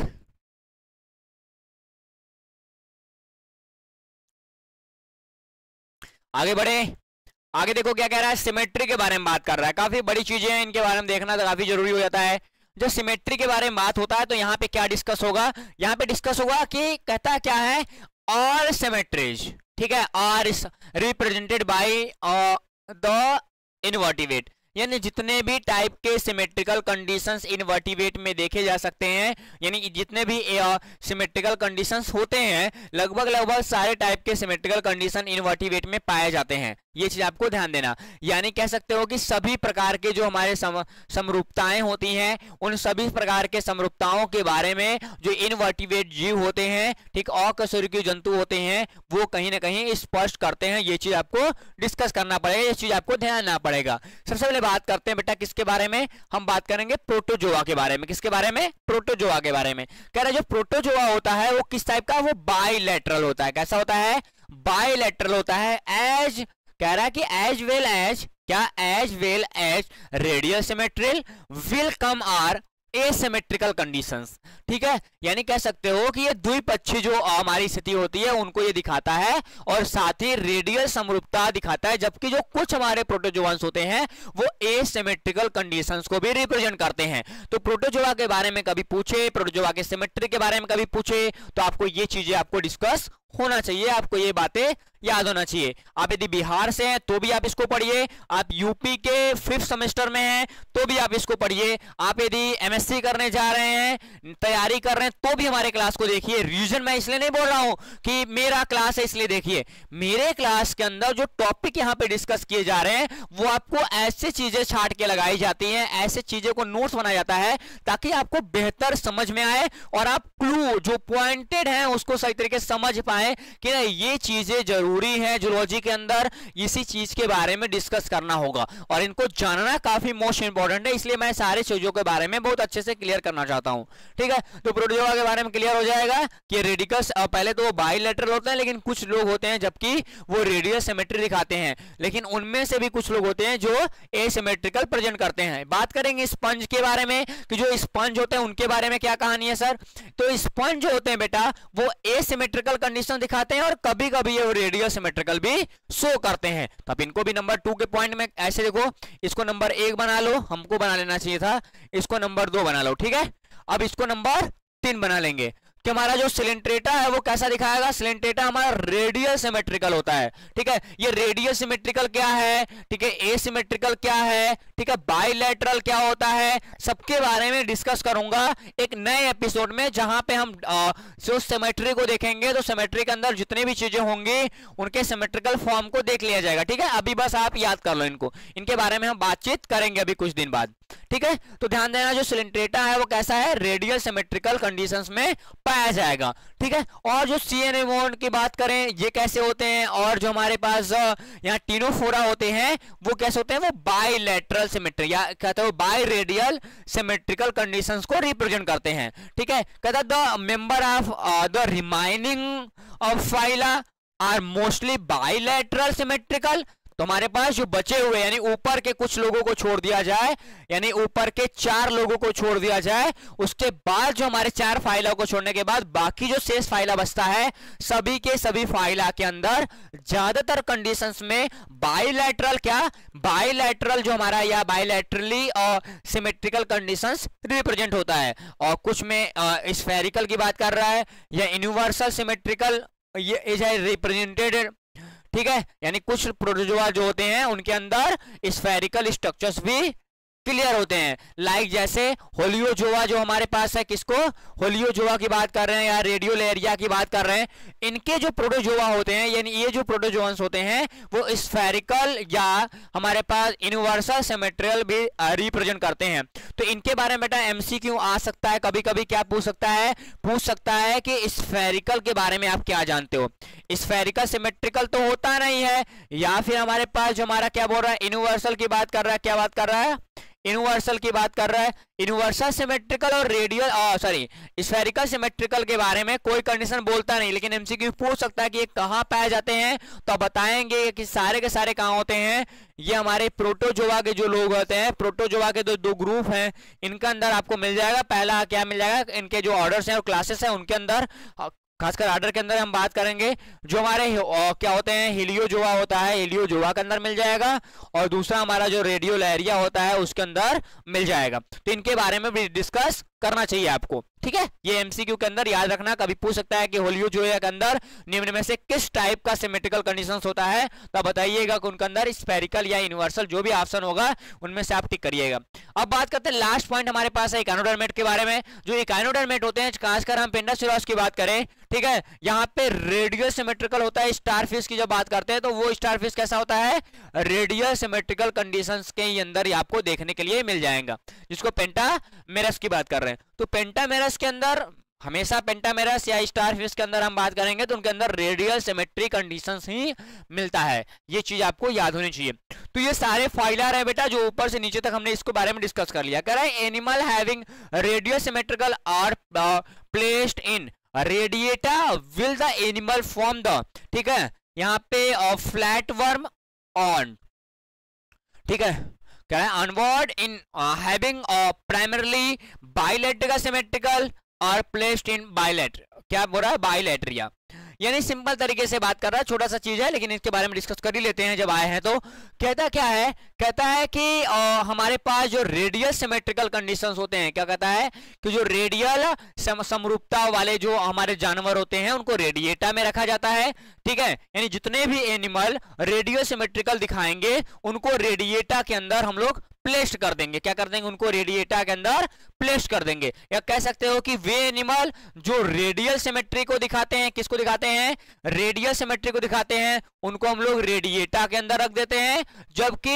आगे बढ़े। आगे देखो क्या कह रहा है, सिमेट्री के बारे में बात कर रहा है। काफी बड़ी चीजें हैं, इनके बारे में देखना तो काफी जरूरी हो जाता है। जब सिमेट्री के बारे में बात होता है तो यहाँ पे क्या डिस्कस होगा, यहाँ पे डिस्कस होगा कि कहता क्या है, ऑल सिमेट्रीज, ठीक है, are represented by the invertebrate, यानी जितने भी टाइप के सिमेट्रिकल कंडीशंस इनवर्टिब्रेट में देखे जा सकते हैं, यानी जितने भी सिमेट्रिकल कंडीशंस होते हैं, लगभग लगभग सारे टाइप के सिमेट्रिकल कंडीशन इनवर्टिब्रेट में पाए जाते हैं। ये चीज आपको ध्यान देना। यानी कह सकते हो कि सभी प्रकार के जो हमारे सम, समरूपताएं होती हैं, उन सभी प्रकार के समरूपताओं के बारे में जो इनवर्टिब्रेट जीव होते हैं, ठीक, अकशेरुकी जंतु होते हैं, वो कहीं ना कहीं स्पष्ट करते हैं। ये चीज आपको डिस्कस करना पड़ेगा, ये चीज आपको ध्यान देना पड़ेगा। सबसे पहले बात करते हैं बेटा किसके बारे में, हम बात करेंगे प्रोटोजोआ के बारे में। किसके बारे में, प्रोटोजोआ के बारे में। कह रहा है जो प्रोटोजोआ होता है वो किस टाइप का, वो बाइलेटरल होता है। कैसा होता है, बाइलेटरल होता है। एज कह रहा है कि एज वेल एज क्या, as well as radial symmetrical will come or asymmetrical conditions, ठीक है। यानी कह सकते हो कि ये द्विपक्षीय जो हमारी स्थिति होती है उनको ये दिखाता है, और साथ ही रेडियल समरूपता दिखाता है। जबकि जो कुछ हमारे प्रोटोजोआंस होते हैं वो एसिमेट्रिकल कंडीशंस को भी रिप्रेजेंट करते हैं। तो प्रोटोजोआ के बारे में कभी पूछे, प्रोटोजोआ के सिमेट्री के बारे में कभी पूछे, तो आपको ये चीजें आपको डिस्कस होना चाहिए, आपको ये बातें याद होना चाहिए। आप यदि बिहार से हैं तो भी आप इसको पढ़िए, आप यूपी के फिफ्थ सेमेस्टर में हैं तो भी आप इसको पढ़िए, आप यदि एमएससी करने जा रहे हैं, तैयारी कर रहे हैं, तो भी हमारे क्लास को देखिए। रीजन मैं इसलिए नहीं बोल रहा हूं कि मेरा क्लास है इसलिए देखिए, मेरे क्लास के अंदर जो टॉपिक यहां पे डिस्कस किए जा रहे हैं वो आपको ऐसे चीजें छाट के लगाई जाती हैं, ऐसे चीजों को नोट्स बनाया जाता है ताकि आपको बेहतर समझ में आए और आप क्लू जो पॉइंटेड है उसको सही तरीके से समझ पाए है कि ना ये चीजें जरूरी है जूलॉजी के अंदर, इसी चीज के बारे में डिस्कस करना होगा और इनको जानना काफी मोस्ट इंपॉर्टेंट है, इसलिए मैं सारे चीजों के बारे में बहुत अच्छे से क्लियर करना चाहता हूं। ठीक है, तो प्रोटोजोआ के बारे में क्लियर हो जाएगा कि रेडिकल्स पहले तो वो बाइलेटरल होते हैं, लेकिन कुछ लोग होते हैं जबकि वो रेडियल सिमेट्री दिखाते हैं, लेकिन उनमें से भी कुछ लोग होते हैं जो एसिमेट्रिकल प्रेजेंट करते हैं। बात करेंगे स्पंज के बारे में कि जो स्पंज होते हैं उनके बारे में क्या कहानी है सर। तो स्पंज जो होते हैं बेटा वो एसिमेट्रिकल कंडीशन दिखाते हैं और कभी कभी ये रेडियल सिमेट्रिकल भी शो करते हैं। तो अब इनको भी नंबर टू के पॉइंट में ऐसे देखो, इसको नंबर एक बना लो, हमको बना लेना चाहिए था, इसको नंबर दो बना लो। ठीक है, अब इसको नंबर तीन बना लेंगे कि हमारा जो सिलेंट्रेटा है वो कैसा दिखाएगा। सिलेंट्रेटा हमारा रेडियल सिमेट्रिकल होता है। ठीक है, ये रेडियल सिमेट्रिकल क्या है, ठीक है, एसिमेट्रिकल क्या है, ठीक है, बाइलेटरल क्या होता है, सबके बारे में डिस्कस करूंगा एक नए एपिसोड में, जहां पे हम आ, जो सिमेट्री को देखेंगे तो सिमेट्री के अंदर जितनी भी चीजें होंगी उनके सिमेट्रिकल फॉर्म को देख लिया जाएगा। ठीक है, अभी बस आप याद कर लो इनको, इनके बारे में हम बातचीत करेंगे अभी कुछ दिन बाद। ठीक है, तो ध्यान देना जो सिलेंट्रेटा है वो कैसा है, रेडियल सिमेट्रिकल कंडीशंस में पाया जाएगा। ठीक है, और जो सी एन एमोन की बात करें ये कैसे होते हैं, और जो हमारे पास यहाँ टीनोफोरा होते हैं वो कैसे होते हैं, वो बाइलेटरल सिमेट्री या कहते हैं बाई रेडियल सिमेट्रिकल कंडीशंस को रिप्रेजेंट करते हैं। ठीक है, कहता है the member of the remaining of phyla are mostly bilateral symmetrical. तो हमारे पास जो बचे हुए यानी ऊपर के कुछ लोगों को छोड़ दिया जाए, यानी ऊपर के चार लोगों को छोड़ दिया जाए, उसके बाद जो हमारे चार फाइलों को छोड़ने के बाद बाकी जो शेष फाइला बचता है, सभी के सभी फाइला के अंदर ज्यादातर कंडीशंस में बाइलेटरल क्या बाइलेटरल जो हमारा या बाइलेटरली और सिमेट्रिकल कंडीशंस रिप्रेजेंट होता है, और कुछ में स्फेरिकल की बात कर रहा है या यूनिवर्सल सिमेट्रिकल ये इज रिप्रेजेंटेड। ठीक है, यानी कुछ प्रोटोजोआ जो होते हैं उनके अंदर स्फेरिकल स्ट्रक्चर्स भी क्लियर होते हैं, लाइक जैसे होलियोजोआ जो हमारे पास है, किसको होलियोजोआ की बात कर रहे हैं या रेडियोलेरिया की बात कर रहे हैं, इनके जो प्रोटोजोआ होते हैं यानी ये जो प्रोटोजोअन्स होते हैं वो स्फेरिकल या हमारे पास यूनिवर्सल सिमेट्रिकल भी रिप्रेजेंट करते हैं। तो इनके बारे में बेटा एमसीक्यू आ सकता है, कभी कभी क्या पूछ सकता है, पूछ सकता है कि स्फेरिकल के बारे में आप क्या जानते हो। स्फेरिकल सिमेट्रिकल तो होता नहीं है, या फिर हमारे पास जो हमारा क्या बोल रहा है यूनिवर्सल की बात कर रहा है, क्या बात कर रहा है, यूनिवर्सल की बात कर रहा है। यूनिवर्सल सिमेट्रिकल और रेडियल सॉरी स्फेरिकल सिमेट्रिकल के बारे में कोई कंडीशन बोलता नहीं, लेकिन एमसीक्यू पूछ सकता है कि ये कहां पाए जाते हैं, तो बताएंगे कि सारे के सारे कहां होते हैं। ये हमारे प्रोटोजोआ के जो लोग होते हैं, प्रोटोजोआ के दो दो ग्रुप हैं, इनके अंदर आपको मिल जाएगा। पहला क्या मिल जाएगा, इनके जो ऑर्डर्स हैं और क्लासेस हैं उनके अंदर, खासकर आर्डर के अंदर हम बात करेंगे, जो हमारे क्या होते हैं हेलियोजोआ होता है, हेलियोजोआ के अंदर मिल जाएगा, और दूसरा हमारा जो रेडियोलेरिया होता है उसके अंदर मिल जाएगा। तो इनके बारे में भी डिस्कस करना चाहिए आपको। ठीक है, ये एमसीक्यू के अंदर याद रखना, कभी पूछ सकता है कि होलियोजोआ के अंदर निम्न में से किस टाइप का सिमेट्रिकल कंडीशंस होता है, तो बताइएगा कि उनके अंदर स्फेरिकल या यूनिवर्सल जो भी ऑप्शन होगा उनमें से आप टिक करिएगा। अब बात करते हैं लास्ट पॉइंट हमारे पास है इकाइनोडर्मेट के बारे में। जो इकाइनोडर्मेट होते हैं, खासकर हम पेंडासिरोस की बात करें, ठीक है, यहाँ पे रेडियल सिमेट्रिकल होता है। स्टारफिश की जब बात करते हैं तो वो स्टारफिश कैसा होता है, रेडियल सिमेट्रिकल कंडीशंस के अंदर आपको देखने के लिए मिल जाएगा, जिसको पेंटामेरस की बात कर रहे हैं। तो पेंटामेरस के अंदर हमेशा पेंटामेरस या स्टारफिश के अंदर हम बात करेंगे तो उनके अंदर रेडियल सिमेट्री कंडीशंस ही मिलता है, ये चीज आपको याद होनी चाहिए। तो ये सारे फाइलर है बेटा जो ऊपर से नीचे तक हमने इसको बारे में डिस्कस कर लिया। कह रहा है animal having radial symmetrical are placed in radiata will the animal form the, ठीक है, यहाँ पे फ्लैट वर्म ऑन, ठीक है, कह रहा है onward in having primarily bilateral symmetrical are placed in bilateria, क्या बोल रहा है, बाइलेटरिया, यानी सिंपल तरीके से बात कर रहा है, छोटा सा चीज है लेकिन इसके बारे में डिस्कस कर ही लेते हैं जब आए हैं। तो कहता क्या है, कहता है कि आ, हमारे पास जो रेडियल सिमेट्रिकल कंडीशंस होते हैं, क्या कहता है कि जो रेडियल सम, समरूपता वाले जो हमारे जानवर होते हैं उनको रेडिएटा में रखा जाता है। ठीक है, यानी जितने भी एनिमल रेडियल सिमेट्रिकल दिखाएंगे उनको रेडिएटा के अंदर हम लोग प्लेस्ड कर देंगे, क्या कर देंगे, उनको रेडिएटा के अंदर प्लेस्ड कर देंगे। या कह सकते हो कि वे एनिमल जो रेडियल सिमेट्री को दिखाते हैं, किसको दिखाते हैं, रेडियल सिमेट्री को दिखाते हैं, उनको हम लोग रेडिएटा के अंदर रख देते हैं, जबकि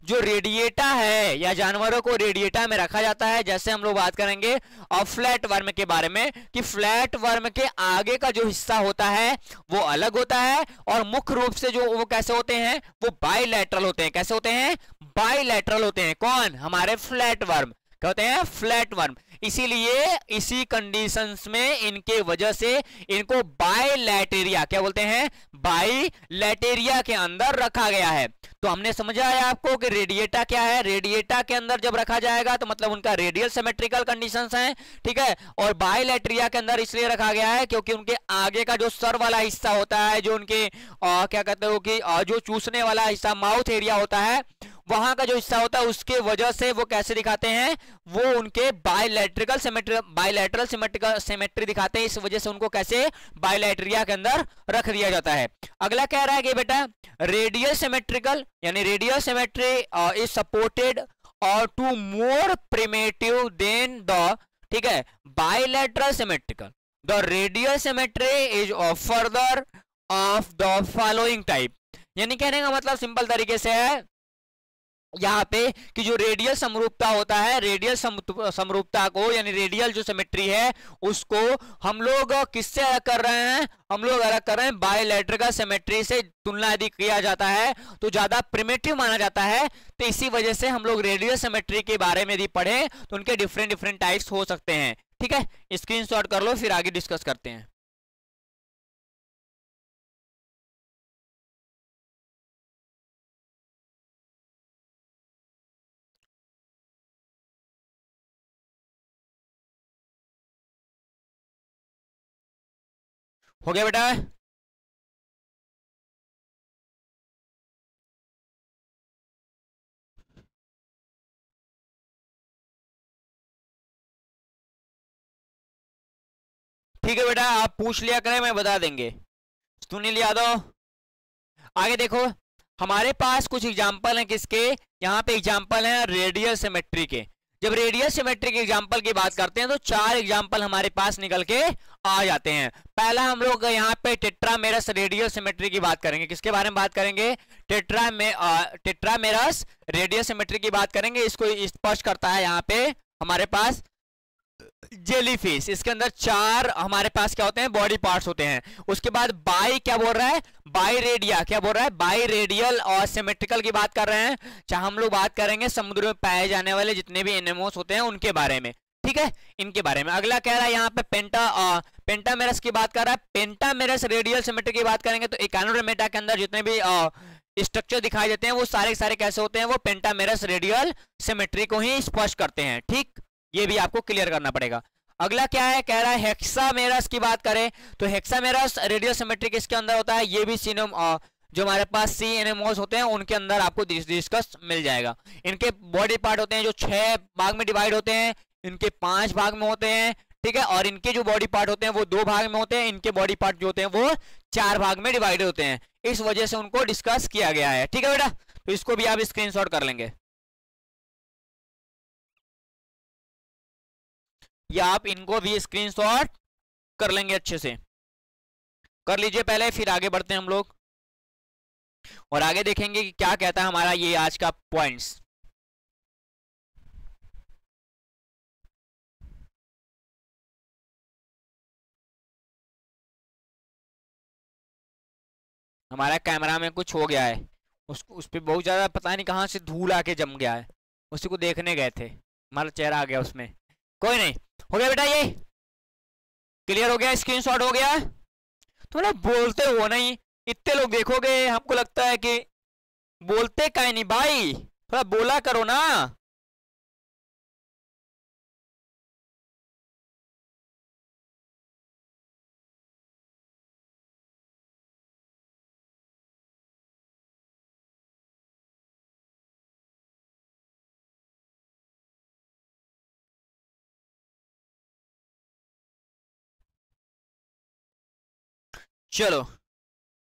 जो रेडिएटा है या जानवरों को रेडिएटा में रखा जाता है, जैसे हम लोग बात करेंगे और फ्लैट वर्म के बारे में कि फ्लैट वर्म के आगे का जो हिस्सा होता है वो अलग होता है और मुख्य रूप से जो वो कैसे होते हैं, वो बाइलैटरल होते हैं। कैसे होते हैं? बाइलैटरल होते हैं। कौन? हमारे फ्लैट वर्म। क्या होते हैं? Flat worm. इसीलिए इसी कंडीशंस में इनके वजह से इनको बाइलैटेरिया, क्या बोलते हैं? बाइलैटेरिया के अंदर रखा गया है। तो हमने समझा है आपको कि रेडिएटा क्या है। रेडिएटा के अंदर जब रखा जाएगा तो मतलब उनका रेडियल सिमेट्रिकल कंडीशंस हैं, ठीक है। और बाइलैटेरिया के अंदर इसलिए रखा गया है क्योंकि उनके आगे का जो सर वाला हिस्सा होता है, जो उनके आ, क्या कहते हो कि आ, जो चूसने वाला हिस्सा, माउथ एरिया होता है, वहां का जो हिस्सा होता है उसके वजह से वो कैसे दिखाते हैं, वो उनके bilateral symmetry bilateral symmetrical symmetry दिखाते हैं। इस वजह से उनको कैसे बायलैटेरिया के अंदर रख दिया जाता है। अगला कह रहा है कि बेटा रेडियल सिमेट्रिकल यानी रेडियल सिमेट्री इज सपोर्टेड और to more primitive than the, ठीक है, bilateral symmetrical. The radial symmetry is further of the following type. यानी कहने का मतलब सिंपल तरीके से है यहाँ पे कि जो रेडियल समरूपता होता है, रेडियल समरूपता को यानी रेडियल जो सिमेट्री है उसको हम लोग किससे अलग कर रहे हैं? हम लोग अलग कर रहे हैं बायलैटरल सिमेट्री से। तुलना यदि किया जाता है तो ज्यादा प्रिमिटिव माना जाता है। तो इसी वजह से हम लोग रेडियल सिमेट्री के बारे में यदि पढ़ें तो उनके डिफरेंट डिफरेंट टाइप्स हो सकते हैं, ठीक है। स्क्रीनशॉट कर लो, फिर आगे डिस्कस करते हैं। हो गया बेटा? ठीक है बेटा, आप पूछ लिया करें, मैं बता देंगे। सुनील यादव, आगे देखो, हमारे पास कुछ एग्जाम्पल हैं किसके? यहाँ पे एग्जाम्पल हैं रेडियल सिमेट्री के। जब रेडियल सिमेट्री के एग्जाम्पल की बात करते हैं तो चार एग्जाम्पल हमारे पास निकल के आ जाते हैं। पहला हम लोग यहाँ पे टेट्रामेरस रेडियल सिमेट्री की बात करेंगे। किसके बारे में बात करेंगे? टेट्रा में टेट्रामेरस रेडियल सिमेट्री की बात करेंगे। इसको स्पष्ट करता है यहाँ पे हमारे पास जेलीफिश। इसके अंदर चार हमारे पास क्या होते हैं? बॉडी पार्ट्स होते हैं। उसके बाद बाई क्या बोल रहा है? बाई रेडिया क्या बोल रहा है? बाई रेडियल और सिमेट्रिकल की बात कर रहे हैं। चाहे हम लोग बात करेंगे समुद्र में पाए जाने वाले जितने भी एनिमल्स होते हैं उनके बारे में, ठीक है, इनके बारे में। अगला कह रहा है यहाँ पे पेंटा आ, पेंटामेरस की बात कर रहा है। पेंटामेरस रेडियल सिमेट्री की बात करेंगे तो इकानोडेर्मेटा के अंदर जितने भी स्ट्रक्चर दिखाई देते हैं वो सारे सारे कैसे होते हैं? वो पेंटामेरस रेडियल सिमेट्री को ही स्पष्ट करते हैं, ठीक। ये भी आपको क्लियर करना पड़ेगा। अगला क्या है? कह रहा है हेक्सामेरस की बात करें तो हेक्सामेरस रेडियल सिमेट्री किसके अंदर होता है? ये भी सीनम जो हमारे पास सी एनिमल्स होते हैं उनके अंदर आपको डिस्कस मिल जाएगा। इनके बॉडी पार्ट होते हैं जो छह भाग में डिवाइड होते हैं, इनके पांच भाग में होते हैं, ठीक है। और इनके जो बॉडी पार्ट होते हैं वो दो भाग में होते हैं, इनके बॉडी पार्ट जो होते हैं वो चार भाग में डिवाइड होते हैं। इस वजह से उनको डिस्कस किया गया है, ठीक है बेटा। तो इसको भी आप स्क्रीनशॉट कर लेंगे या आप इनको भी स्क्रीनशॉट कर लेंगे, अच्छे से कर लीजिए पहले, फिर आगे बढ़ते हैं हम लोग और आगे देखेंगे कि क्या कहता है हमारा ये आज का पॉइंट्स। हमारा कैमरा में कुछ हो गया है, उस उस पे बहुत ज्यादा पता नहीं कहां से धूल आके जम गया है, उसी को देखने गए थे, हमारा चेहरा आ गया उसमें। कोई नहीं, हो गया बेटा, ये क्लियर हो गया, स्क्रीनशॉट हो गया। तो ना बोलते हो नहीं, इतने लोग देखोगे हमको लगता है कि बोलते काहे नहीं भाई, थोड़ा बोला करो ना। चलो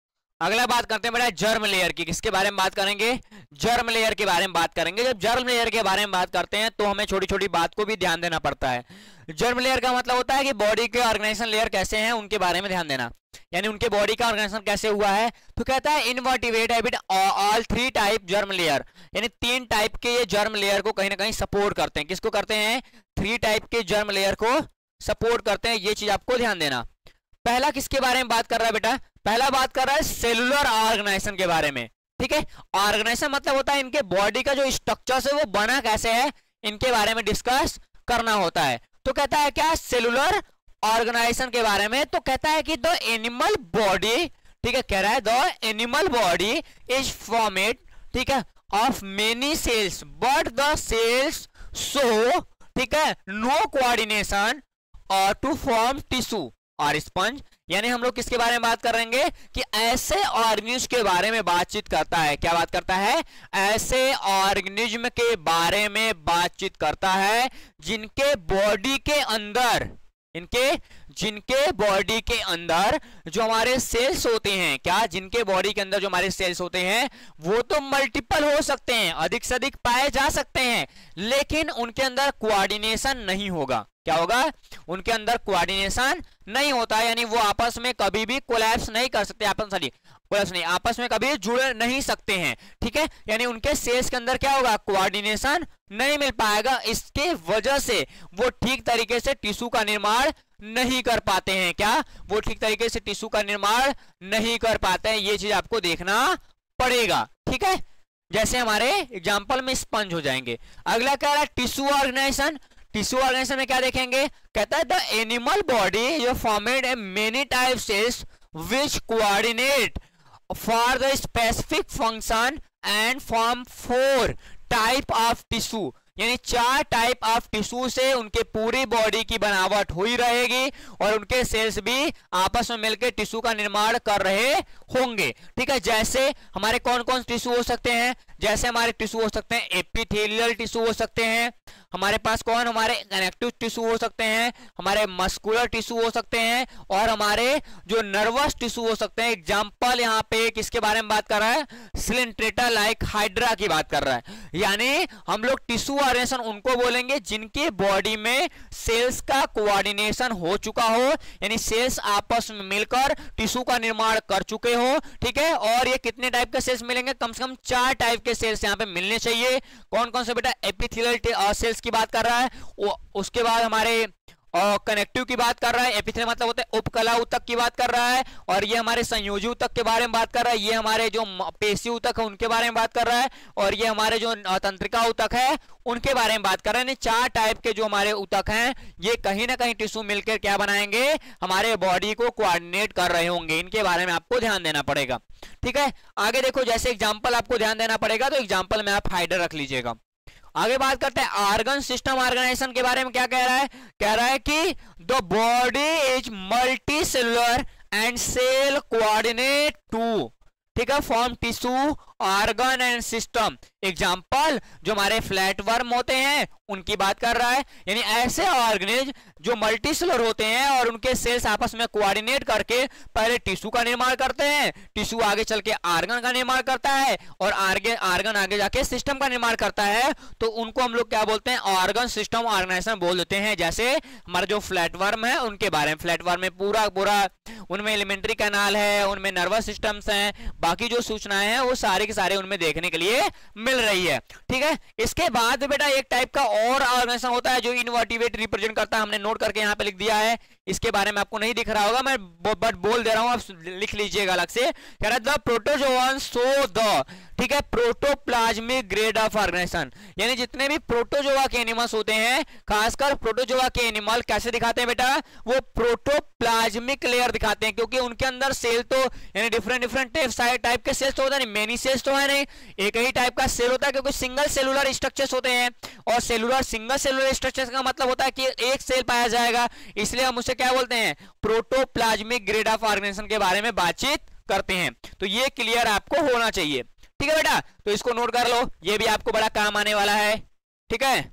अगला बात करते हैं बेटा जर्म लेयर की। किसके बारे में बात करेंगे? जर्म लेयर के बारे में बात करेंगे। जब जर्म लेयर के बारे में बात करते हैं तो हमें छोटी छोटी बात को भी ध्यान देना पड़ता है। जर्म लेयर का मतलब होता है कि बॉडी के ऑर्गेनाइजेशन लेयर कैसे हैं उनके बारे में ध्यान देना, यानी उनके बॉडी का ऑर्गेनाइजेशन कैसे हुआ है। तो कहता है invertebrate habit all three type germ layer, यानी तीन टाइप के ये जर्म लेयर को कहीं ना कहीं सपोर्ट करते हैं। किसको करते हैं? थ्री टाइप के जर्म लेयर को सपोर्ट करते हैं। ये चीज आपको ध्यान देना। पहला किसके बारे में बात कर रहा है बेटा? पहला बात कर रहा है सेलुलर ऑर्गेनाइजेशन के बारे में। ठीक है, ऑर्गेनाइजेशन मतलब होता है इनके बॉडी का जो स्ट्रक्चर है वो बना कैसे है, इनके बारे में डिस्कस करना होता है। तो कहता है क्या? सेलुलर ऑर्गेनाइजेशन के बारे में। तो कहता है कि द एनिमल बॉडी, ठीक है, कह रहा है the animal body is formed, ठीक है, of many cells but the cells show, ठीक है, नो कोऑर्डिनेशन और टू फॉर्म टिश्यू और स्पंज। यानी हम लोग किसके बारे में बात करेंगे कि ऐसे ऑर्गेनिज्म के बारे में बातचीत करता है। क्या बात करता है? ऐसे ऑर्गेनिज्म के बारे में बातचीत करता है जिनके बॉडी के अंदर, इनके जिनके बॉडी के अंदर जो हमारे सेल्स होते हैं, क्या जिनके बॉडी के अंदर जो हमारे सेल्स होते हैं वो तो मल्टीपल हो सकते हैं, अधिक से अधिक पाए जा सकते हैं, लेकिन उनके अंदर कोऑर्डिनेशन नहीं होगा। क्या होगा? उनके अंदर कोऑर्डिनेशन नहीं होता है, यानी वो आपस में कभी भी कोलैप्स नहीं कर सकते, आपस में कोलैप्स नहीं, आपस में कभी जुड़ नहीं सकते हैं। ठीक है, यानी उनके सेल्स के अंदर क्या होगा? कोऑर्डिनेशन नहीं मिल पाएगा। इसके वजह से वो ठीक तरीके से टिश्यू का निर्माण नहीं कर पाते हैं। क्या? वो ठीक तरीके से टिश्यू का निर्माण नहीं कर पाते हैं। ये चीज आपको देखना पड़ेगा। ठीक है, जैसे हमारे एग्जांपल में स्पंज हो जाएंगे। अगला कह रहा है टिश्यू ऑर्गेनाइजेशन। टिश्यू ऑर्गेनाइजेशन में क्या देखेंगे? कहता है द एनिमल बॉडी जो formed a many type cells which coordinate for the specific function and form four type of tissue, यानी चार टाइप ऑफ टिश्यू से उनके पूरी बॉडी की बनावट हुई रहेगी और उनके सेल्स भी आपस में मिलकर टिश्यू का निर्माण कर रहे होंगे। ठीक है, जैसे हमारे कौन कौन टिश्यू हो सकते हैं? जैसे हमारे टिश्यू हो सकते हैं एपिथेलियल टिश्यू हो सकते हैं, हमारे पास कौन हमारे कनेक्टिव टिश्यू हो सकते हैं, हमारे मस्कुलर टिश्यू हो सकते हैं और हमारे जो नर्वस टिश्यू हो सकते हैं। एग्जांपल यहाँ पे किसके बारे में बात कर रहा है? सिलेंट्रेटा लाइक हाइड्रा की बात कर रहा है। यानी हम लोग टिश्यू ऑर्गेनाइजेशन उनको बोलेंगे जिनके बॉडी में सेल्स का कोऑर्डिनेशन हो चुका हो, यानी सेल्स आपस में मिलकर टिश्यू का निर्माण कर चुके हो। ठीक है, और ये कितने टाइप के सेल्स मिलेंगे? कम से कम चार टाइप के सेल्स यहाँ पे मिलने चाहिए। कौन कौन से बेटा? एपिथेलियल सेल्स की बात कर रहा है, उसके बाद हमारे और कनेक्टिव की बात कर रहा है, एपिथेलियल मतलब होता है उपकला ऊतक की बात कर रहा है, और ये हमारे संयोजी ऊतक के बारे में बात कर रहा है, ये हमारे जो पेशी ऊतक है उनके बारे में बात कर रहा है, और ये हमारे जो तंत्रिका ऊतक है उनके बारे में बात कर रहे हैं। चार टाइप के जो हमारे ऊतक हैं ये कहीं ना कहीं टिश्यू मिलकर क्या बनाएंगे? हमारे बॉडी को कोऑर्डिनेट कर रहे होंगे। इनके बारे में आपको ध्यान देना पड़ेगा। ठीक है, आगे देखो, जैसे एग्जाम्पल आपको ध्यान देना पड़ेगा तो एग्जाम्पल में आप हाइडर रख लीजिएगा। आगे बात करते हैं ऑर्गन सिस्टम ऑर्गेनाइजेशन के बारे में। क्या कह रहा है? कह रहा है कि the body is multi cellular and cell coordinate to, ठीक है, form tissue organ and system. Example जो हमारे फ्लैट वर्म होते हैं उनकी बात कर रहा है, यानी ऐसे ऑर्गेनिज्म जो मल्टीसेलुलर होते हैं और उनके सेल्स आपस में कोऑर्डिनेट करके पहले टिश्यू का निर्माण करते हैं, टिश्यू आगे चल के ऑर्गन का निर्माण करता है और आगे ऑर्गन आगे जाके सिस्टम का निर्माण करता है। तो उनको हम लोग क्या बोलते हैं? ऑर्गन सिस्टम ऑर्गेनाइजेशन बोल देते हैं। जैसे हमारे जो फ्लैट वर्म है उनके बारे में, फ्लैट वर्म में पूरा पूरा उनमें एलिमेंट्री कैनाल है, उनमें नर्वस सिस्टम्स हैं, बाकी जो सूचनाएं हैं वो सारे के सारे उनमें देखने के लिए मिल रही है। ठीक है, इसके बाद बेटा एक टाइप का और ऑर्गेनाइजेशन होता है जो इनवर्टिब्रेट रिप्रेजेंट करता है। हमने नोट करके यहाँ पे लिख दिया है, इसके बारे में आपको नहीं दिख रहा होगा, मैं बट बोल दे रहा हूं, आप लिख लीजिएगा अलग से। कह रहा है द प्रोटोजोआन सो द, ठीक है, प्रोटोप्लाज्मिक ग्रेड ऑफ ऑर्गेनाइजेशन, यानी जितने भी प्रोटोजोआ के एनिमल्स होते हैं, खासकर प्रोटोजोआ के एनिमल कैसे दिखाते हैं बेटा? वो प्रोटोप्लाज्मिक लेयर दिखाते हैं, क्योंकि उनके अंदर सेल तो यानी डिफरेंट डिफरेंट टाइप के सेल्स तो होता नहीं, मेनी सेल्स तो है नहीं, एक ही टाइप का सेल होता है, क्योंकि सिंगल सेलुलर स्ट्रक्चर्स होते हैं। और सेलुलर सिंगल सेलुलर स्ट्रक्चर्स का मतलब होता है कि एक सेल पाया जाएगा, इसलिए हम उसे क्या बोलते हैं? प्रोटोप्लाज्मिक ग्रेड ऑफ ऑर्गेनाइजेशन के बारे में बातचीत करते हैं। तो ये क्लियर आपको होना चाहिए। ठीक है बेटा, तो इसको नोट कर लो, ये भी आपको बड़ा काम आने वाला है। ठीक है,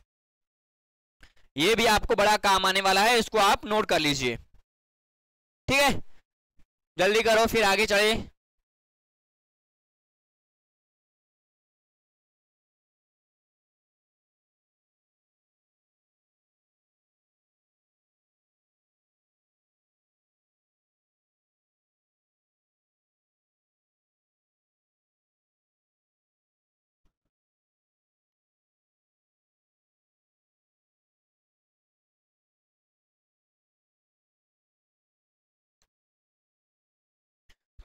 ये भी आपको बड़ा काम आने वाला है, इसको आप नोट कर लीजिए। ठीक है, जल्दी करो फिर आगे चले।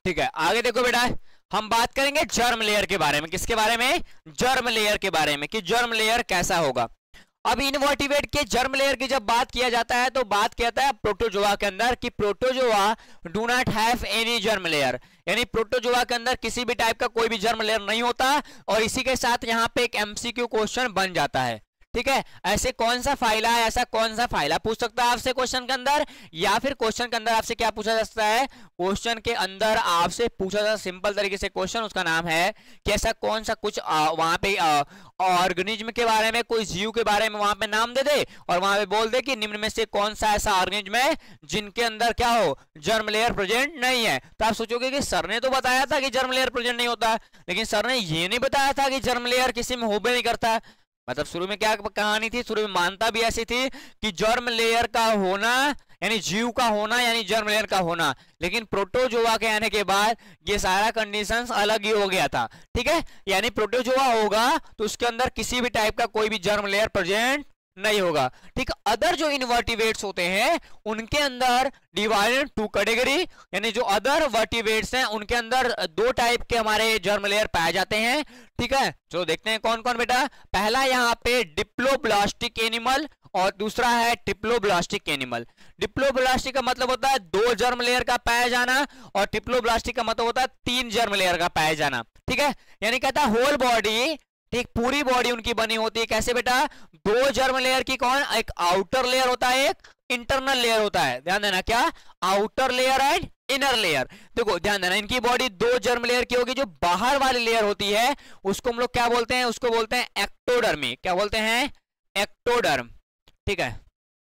ठीक है, आगे देखो बेटा, हम बात करेंगे जर्म लेयर के बारे में। किसके बारे में? जर्म लेयर के बारे में, कि जर्म लेयर कैसा होगा। अब इनवर्टिब्रेट के जर्म लेयर की जब बात किया जाता है तो बात किया जाता है प्रोटोजोआ के अंदर कि protozoa do not have any germ layer, यानी प्रोटोजोआ के अंदर किसी भी टाइप का कोई भी जर्म लेयर नहीं होता। और इसी के साथ यहाँ पे एक एमसीक्यू क्वेश्चन बन जाता है। ठीक है, ऐसे कौन सा फाइला है, ऐसा कौन सा फाइला पूछ सकता है आपसे क्वेश्चन के अंदर, या फिर क्वेश्चन के अंदर आपसे क्या पूछा जा सकता है, क्वेश्चन के अंदर आपसे पूछा जा सिंपल तरीके से क्वेश्चन, उसका नाम है कि ऐसा कौन सा कुछ वहां पे ऑर्गेनिज्म के बारे में, कोई जीव के बारे में वहां पे नाम दे दे और वहां पे बोल दे कि निम्न में से कौन सा ऐसा ऑर्गेनिज्म है जिनके अंदर क्या हो, जर्म लेयर प्रेजेंट नहीं है। तो आप सोचोगे कि सर ने तो बताया था कि जर्म लेयर प्रेजेंट नहीं होता, लेकिन सर ने ये नहीं बताया था कि जर्म लेयर किसी में होबे नहीं करता। मतलब शुरू में क्या कहानी थी, शुरू में मानता भी ऐसी थी कि जर्म लेयर का होना यानी जीव का होना यानी जर्म लेयर का होना, लेकिन प्रोटोजोआ के आने के बाद ये सारा कंडीशंस अलग ही हो गया था। ठीक है, यानी प्रोटोजोआ होगा तो उसके अंदर किसी भी टाइप का कोई भी जर्म लेयर प्रेजेंट नहीं होगा। ठीक, अदर जो इनवर्टिब्रेट्स होते हैं उनके अंदर डिवाइडेड टू कैटेगरी, यानी जो अदर वर्टिब्रेट्स हैं उनके अंदर दो टाइप के हमारे जर्म लेयर पाए जाते हैं। ठीक है, चलो देखते हैं कौन कौन बेटा। पहला यहाँ पे डिप्लोब्लास्टिक एनिमल और दूसरा है ट्रिप्लोब्लास्टिक एनिमल। डिप्लोब्लास्टिक का मतलब होता है दो जर्म लेयर का पाया जाना और ट्रिप्लोब्लास्टिक का मतलब होता है तीन जर्म लेयर का पाया जाना। ठीक है, यानी कहता है होल बॉडी, ठीक, पूरी बॉडी उनकी बनी होती है कैसे बेटा, दो जर्म लेयर की, कौन, एक आउटर लेयर होता है, एक इंटरनल लेयर होता है। ध्यान देना, क्या, outer layer and inner layer. देखो ध्यान देना, इनकी बॉडी दो जर्म लेयर की होगी। जो बाहर वाली लेयर होती है उसको हम लोग क्या बोलते हैं, उसको बोलते हैं एक्टोडर्मी। क्या बोलते हैं? एक्टोडर्म। ठीक है,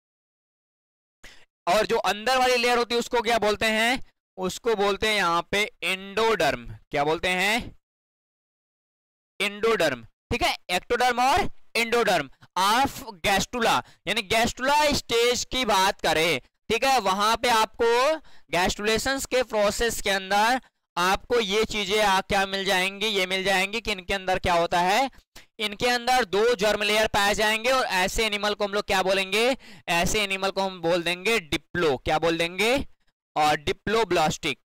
और जो अंदर वाली लेयर होती है उसको क्या बोलते हैं, उसको बोलते हैं यहाँ पे एंडोडर्म। क्या बोलते हैं? एंडोडर्म। ठीक है, एक्टोडर्म और एंडोडर्म ऑफ गैस्ट्रुला, यानी गैस्ट्रुला स्टेज की बात करें। ठीक है, वहां पे आपको गैस्ट्रुलेशंस के प्रोसेस के अंदर आपको ये चीजें आ, क्या मिल जाएंगी, ये मिल जाएंगी कि इनके अंदर क्या होता है, इनके अंदर दो जर्म लेयर पाए जाएंगे। और ऐसे एनिमल को हम लोग क्या बोलेंगे, ऐसे एनिमल को हम बोल देंगे डिप्लो। क्या बोल देंगे? और डिप्लोब्लास्टिक।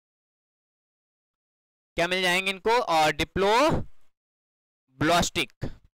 क्या मिल जाएंगे इनको? और डिप्लो ब्लास्टिक,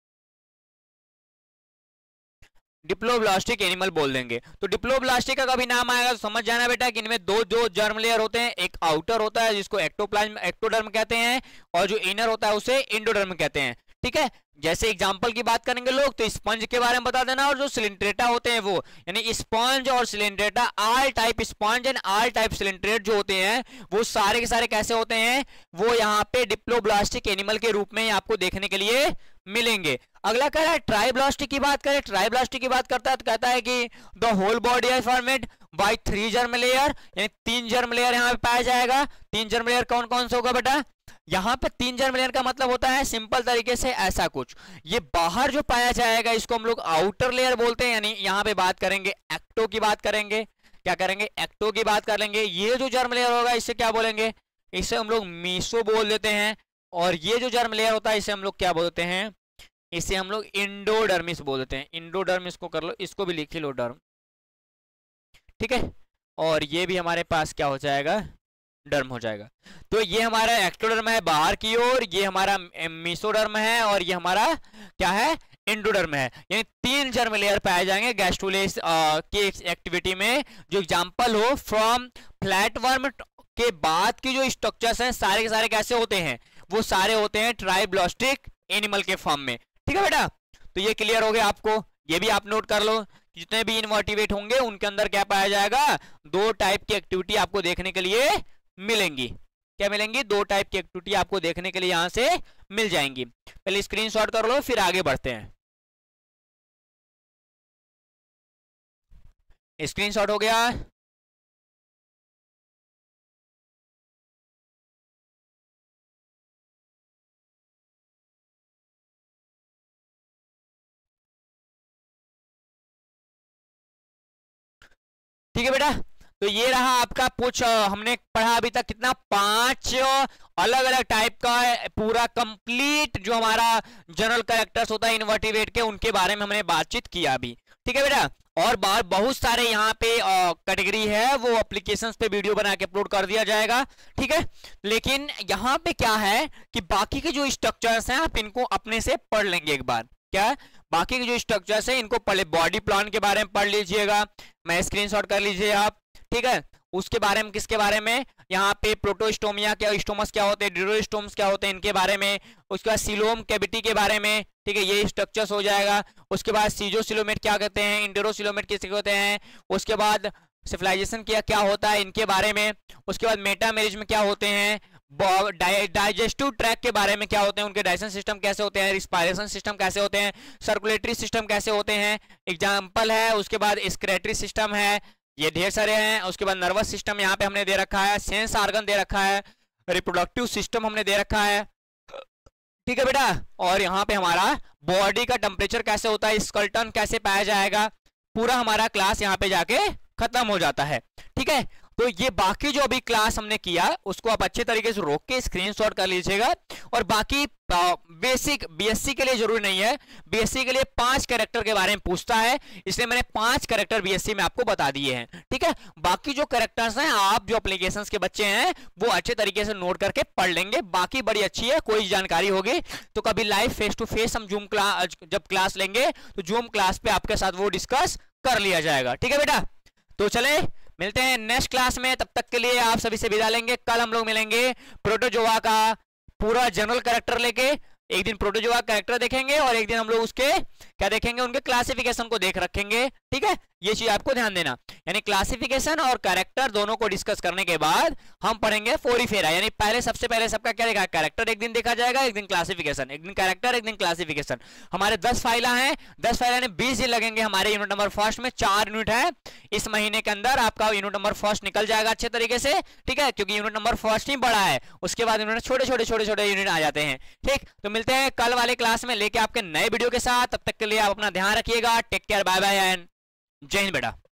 डिप्लोब्लास्टिक एनिमल बोल देंगे। तो डिप्लोब्लास्टिक का कभी नाम आएगा तो समझ जाना बेटा कि इनमें दो जो जर्म लेयर होते हैं, एक आउटर होता है जिसको एक्टोप्लाज्म एक्टोडर्म कहते हैं और जो इनर होता है उसे एंडोडर्म कहते हैं। ठीक है, जैसे एग्जांपल की बात करेंगे लोग तो स्पंज के बारे में बता देना, और जो सिलिंड्रेटा होते हैं वो, यानी स्पंज और coelenterata, all type sponge and all type coelenterate जो होते हैं वो सारे के सारे कैसे होते हैं, वो यहाँ पे डिप्लोब्लास्टिक एनिमल के रूप में आपको देखने के लिए मिलेंगे। अगला कह रहा है ट्राइब्लास्टिक की बात करें। ट्राइब्लास्टिक की बात करता है तो कहता है कि the whole body is formed by three germ layer, यानी तीन जर्म लेयर यहाँ पे पाया जाएगा। तीन जर्म लेयर कौन कौन से होगा बेटा? यहाँ पे तीन जर्म लेयर का मतलब होता है सिंपल तरीके से ऐसा कुछ, ये बाहर जो पाया जाएगा इसको हम लोग आउटर लेयर बोलते हैं। यानी यहाँ पे बात करेंगे एक्टो की बात करेंगे, क्या करेंगे, एक्टो की बात कर लेंगे। ये जो जर्म लेयर होगा इसे क्या बोलेंगे, इसे हम लोग मीसो बोल देते हैं। और ये जो जर्म लेयर होता है इसे हम लोग क्या बोलते हैं, इसे हम लोग इंडोडर्मिस बोल देते हैं। इंडोडर्मिस को कर लो, इसको भी लिख लो डर्म। ठीक है, और ये भी हमारे पास क्या हो जाएगा, डर्म हो जाएगा। तो ये हमारा एक्टोडर्म है बाहर की ओर, ये हमारा मीसोडर्म है और ये हमारा क्या है, एंडोडर्म है। यानी तीन जर्म लेयर पाए जाएंगे गैस्ट्रुलेस की एक्टिविटी में। जो एग्जांपल हो फ्रॉम फ्लैटवर्म के बाद की जो स्ट्रक्चर्स हैं सारे के सारे कैसे होते हैं, वो सारे होते हैं ट्राइब्लास्टिक एनिमल के फॉर्म में। ठीक है बेटा, तो ये क्लियर हो गया आपको। ये भी आप नोट कर लो, जितने भी इनवर्टिब्रेट होंगे उनके अंदर क्या पाया जाएगा, दो टाइप की एक्टिविटी आपको देखने के लिए मिलेंगी। क्या मिलेंगी? दो टाइप की एक्टिविटी आपको देखने के लिए यहां से मिल जाएंगी। पहले स्क्रीनशॉट कर लो फिर आगे बढ़ते हैं। स्क्रीनशॉट हो गया। ठीक है बेटा, तो ये रहा आपका कुछ हमने पढ़ा अभी तक कितना, पांच अलग अलग टाइप का पूरा कंप्लीट जो हमारा जनरल कैरेक्टर्स होता है इनवर्टिब्रेट के, उनके बारे में हमने बातचीत किया अभी। ठीक है बेटा, और बाहर बहुत सारे यहाँ पे कैटेगरी है, वो एप्लीकेशंस पे वीडियो बना के अपलोड कर दिया जाएगा, ठीक है। लेकिन यहाँ पे क्या है कि बाकी के जो स्ट्रक्चर्स हैं आप इनको अपने से पढ़ लेंगे एक बार। क्या है? बाकी के जो स्ट्रक्चर्स हैं इनको पढ़, बॉडी प्लान के बारे में पढ़ लीजिएगा, मैं स्क्रीनशॉट कर लीजिए आप, ठीक है। उसके बारे में, किसके बारे में, यहाँ पे प्रोटोस्टोमिया क्या, स्टोमस क्या होते हैं, ड्यूरोस्टोम्स क्या होते हैं, इनके बारे में। उसके बाद सीलोम कैविटी के बारे में, ठीक है, ये स्ट्रक्चर्स हो जाएगा। उसके बाद सीजोसिलोमेट क्या कहते हैं, इंटेरोसिलोमेट किसके होते हैं। उसके बाद सिफिलाइजेशन क्या क्या होता है, इनके बारे में। उसके बाद मेटामेरिज्म क्या होते हैं, डाइजेस्टिव ट्रैक के बारे में क्या होते हैं, उनके डाइजेशन सिस्टम कैसे होते हैं, रिस्पायरेशन सिस्टम कैसे होते हैं, सर्कुलेटरी सिस्टम कैसे होते हैं, एग्जाम्पल है। उसके बाद स्क्रेटरी सिस्टम है, ये ढेर सारे हैं। उसके बाद नर्वस सिस्टम यहाँ पे हमने दे रखा है, सेंस ऑर्गन दे रखा है, रिप्रोडक्टिव सिस्टम हमने दे रखा है, ठीक है बेटा। और यहाँ पे हमारा बॉडी का टेम्परेचर कैसे होता है, स्केलेटन कैसे पाया जाएगा, पूरा हमारा क्लास यहाँ पे जाके खत्म हो जाता है, ठीक है। तो ये बाकी जो अभी क्लास हमने किया उसको आप अच्छे तरीके से रोक के स्क्रीनशॉट कर लीजिएगा। और बाकी बेसिक बीएससी के लिए जरूरी नहीं है, बीएससी के लिए पांच कैरेक्टर के बारे में पूछता है, इसलिए मैंने पांच कैरेक्टर बीएससी में आपको बता दिए हैं, ठीक है। बाकी जो कैरेक्टर्स हैं आप जो एप्लीकेशंस के बच्चे हैं वो अच्छे तरीके से नोट करके पढ़ लेंगे, बाकी बड़ी अच्छी है। कोई जानकारी होगी तो कभी लाइव फेस टू फेस हम जूम क्लास जब क्लास लेंगे तो जूम क्लास पे आपके साथ वो डिस्कस कर लिया जाएगा, ठीक है बेटा। तो चले मिलते हैं नेक्स्ट क्लास में, तब तक के लिए आप सभी से विदा लेंगे। कल हम लोग मिलेंगे प्रोटोजोआ का पूरा जनरल कैरेक्टर लेके, एक दिन प्रोटोजोआ कैरेक्टर देखेंगे और एक दिन हम लोग उसके क्या देखेंगे, उनके क्लासिफिकेशन को देख रखेंगे, ठीक है। ये चीज आपको ध्यान देना, यानी क्लासिफिकेशन और कैरेक्टर दोनों को डिस्कस करने के बाद हम पढ़ेंगे फोरीफेरा, यानी पहले सबसे पहले सबका क्या देखा, कैरेक्टर एक दिन देखा जाएगा, एक दिन क्लासिफिकेशन, एक दिन कैरेक्टर, एक दिन क्लासिफिकेशन। हमारे दस फाइला हैं, दस फाइला ने बीस दिन लगेंगे हमारे यूनिट नंबर फर्स्ट में, चार यूनिट है इस महीने के अंदर आपका यूनिट नंबर फर्स्ट निकल जाएगा अच्छे तरीके से, ठीक है, क्योंकि यूनिट नंबर फर्स्ट ही बड़ा है, उसके बाद यूनिट छोटे छोटे छोटे छोटे यूनिट आ जाते हैं, ठीक। तो मिलते हैं कल वाले क्लास में लेके आपके नए वीडियो के साथ, तब तक के लिए आप अपना ध्यान रखिएगा। Take care, bye bye and जय हिंद बेटा।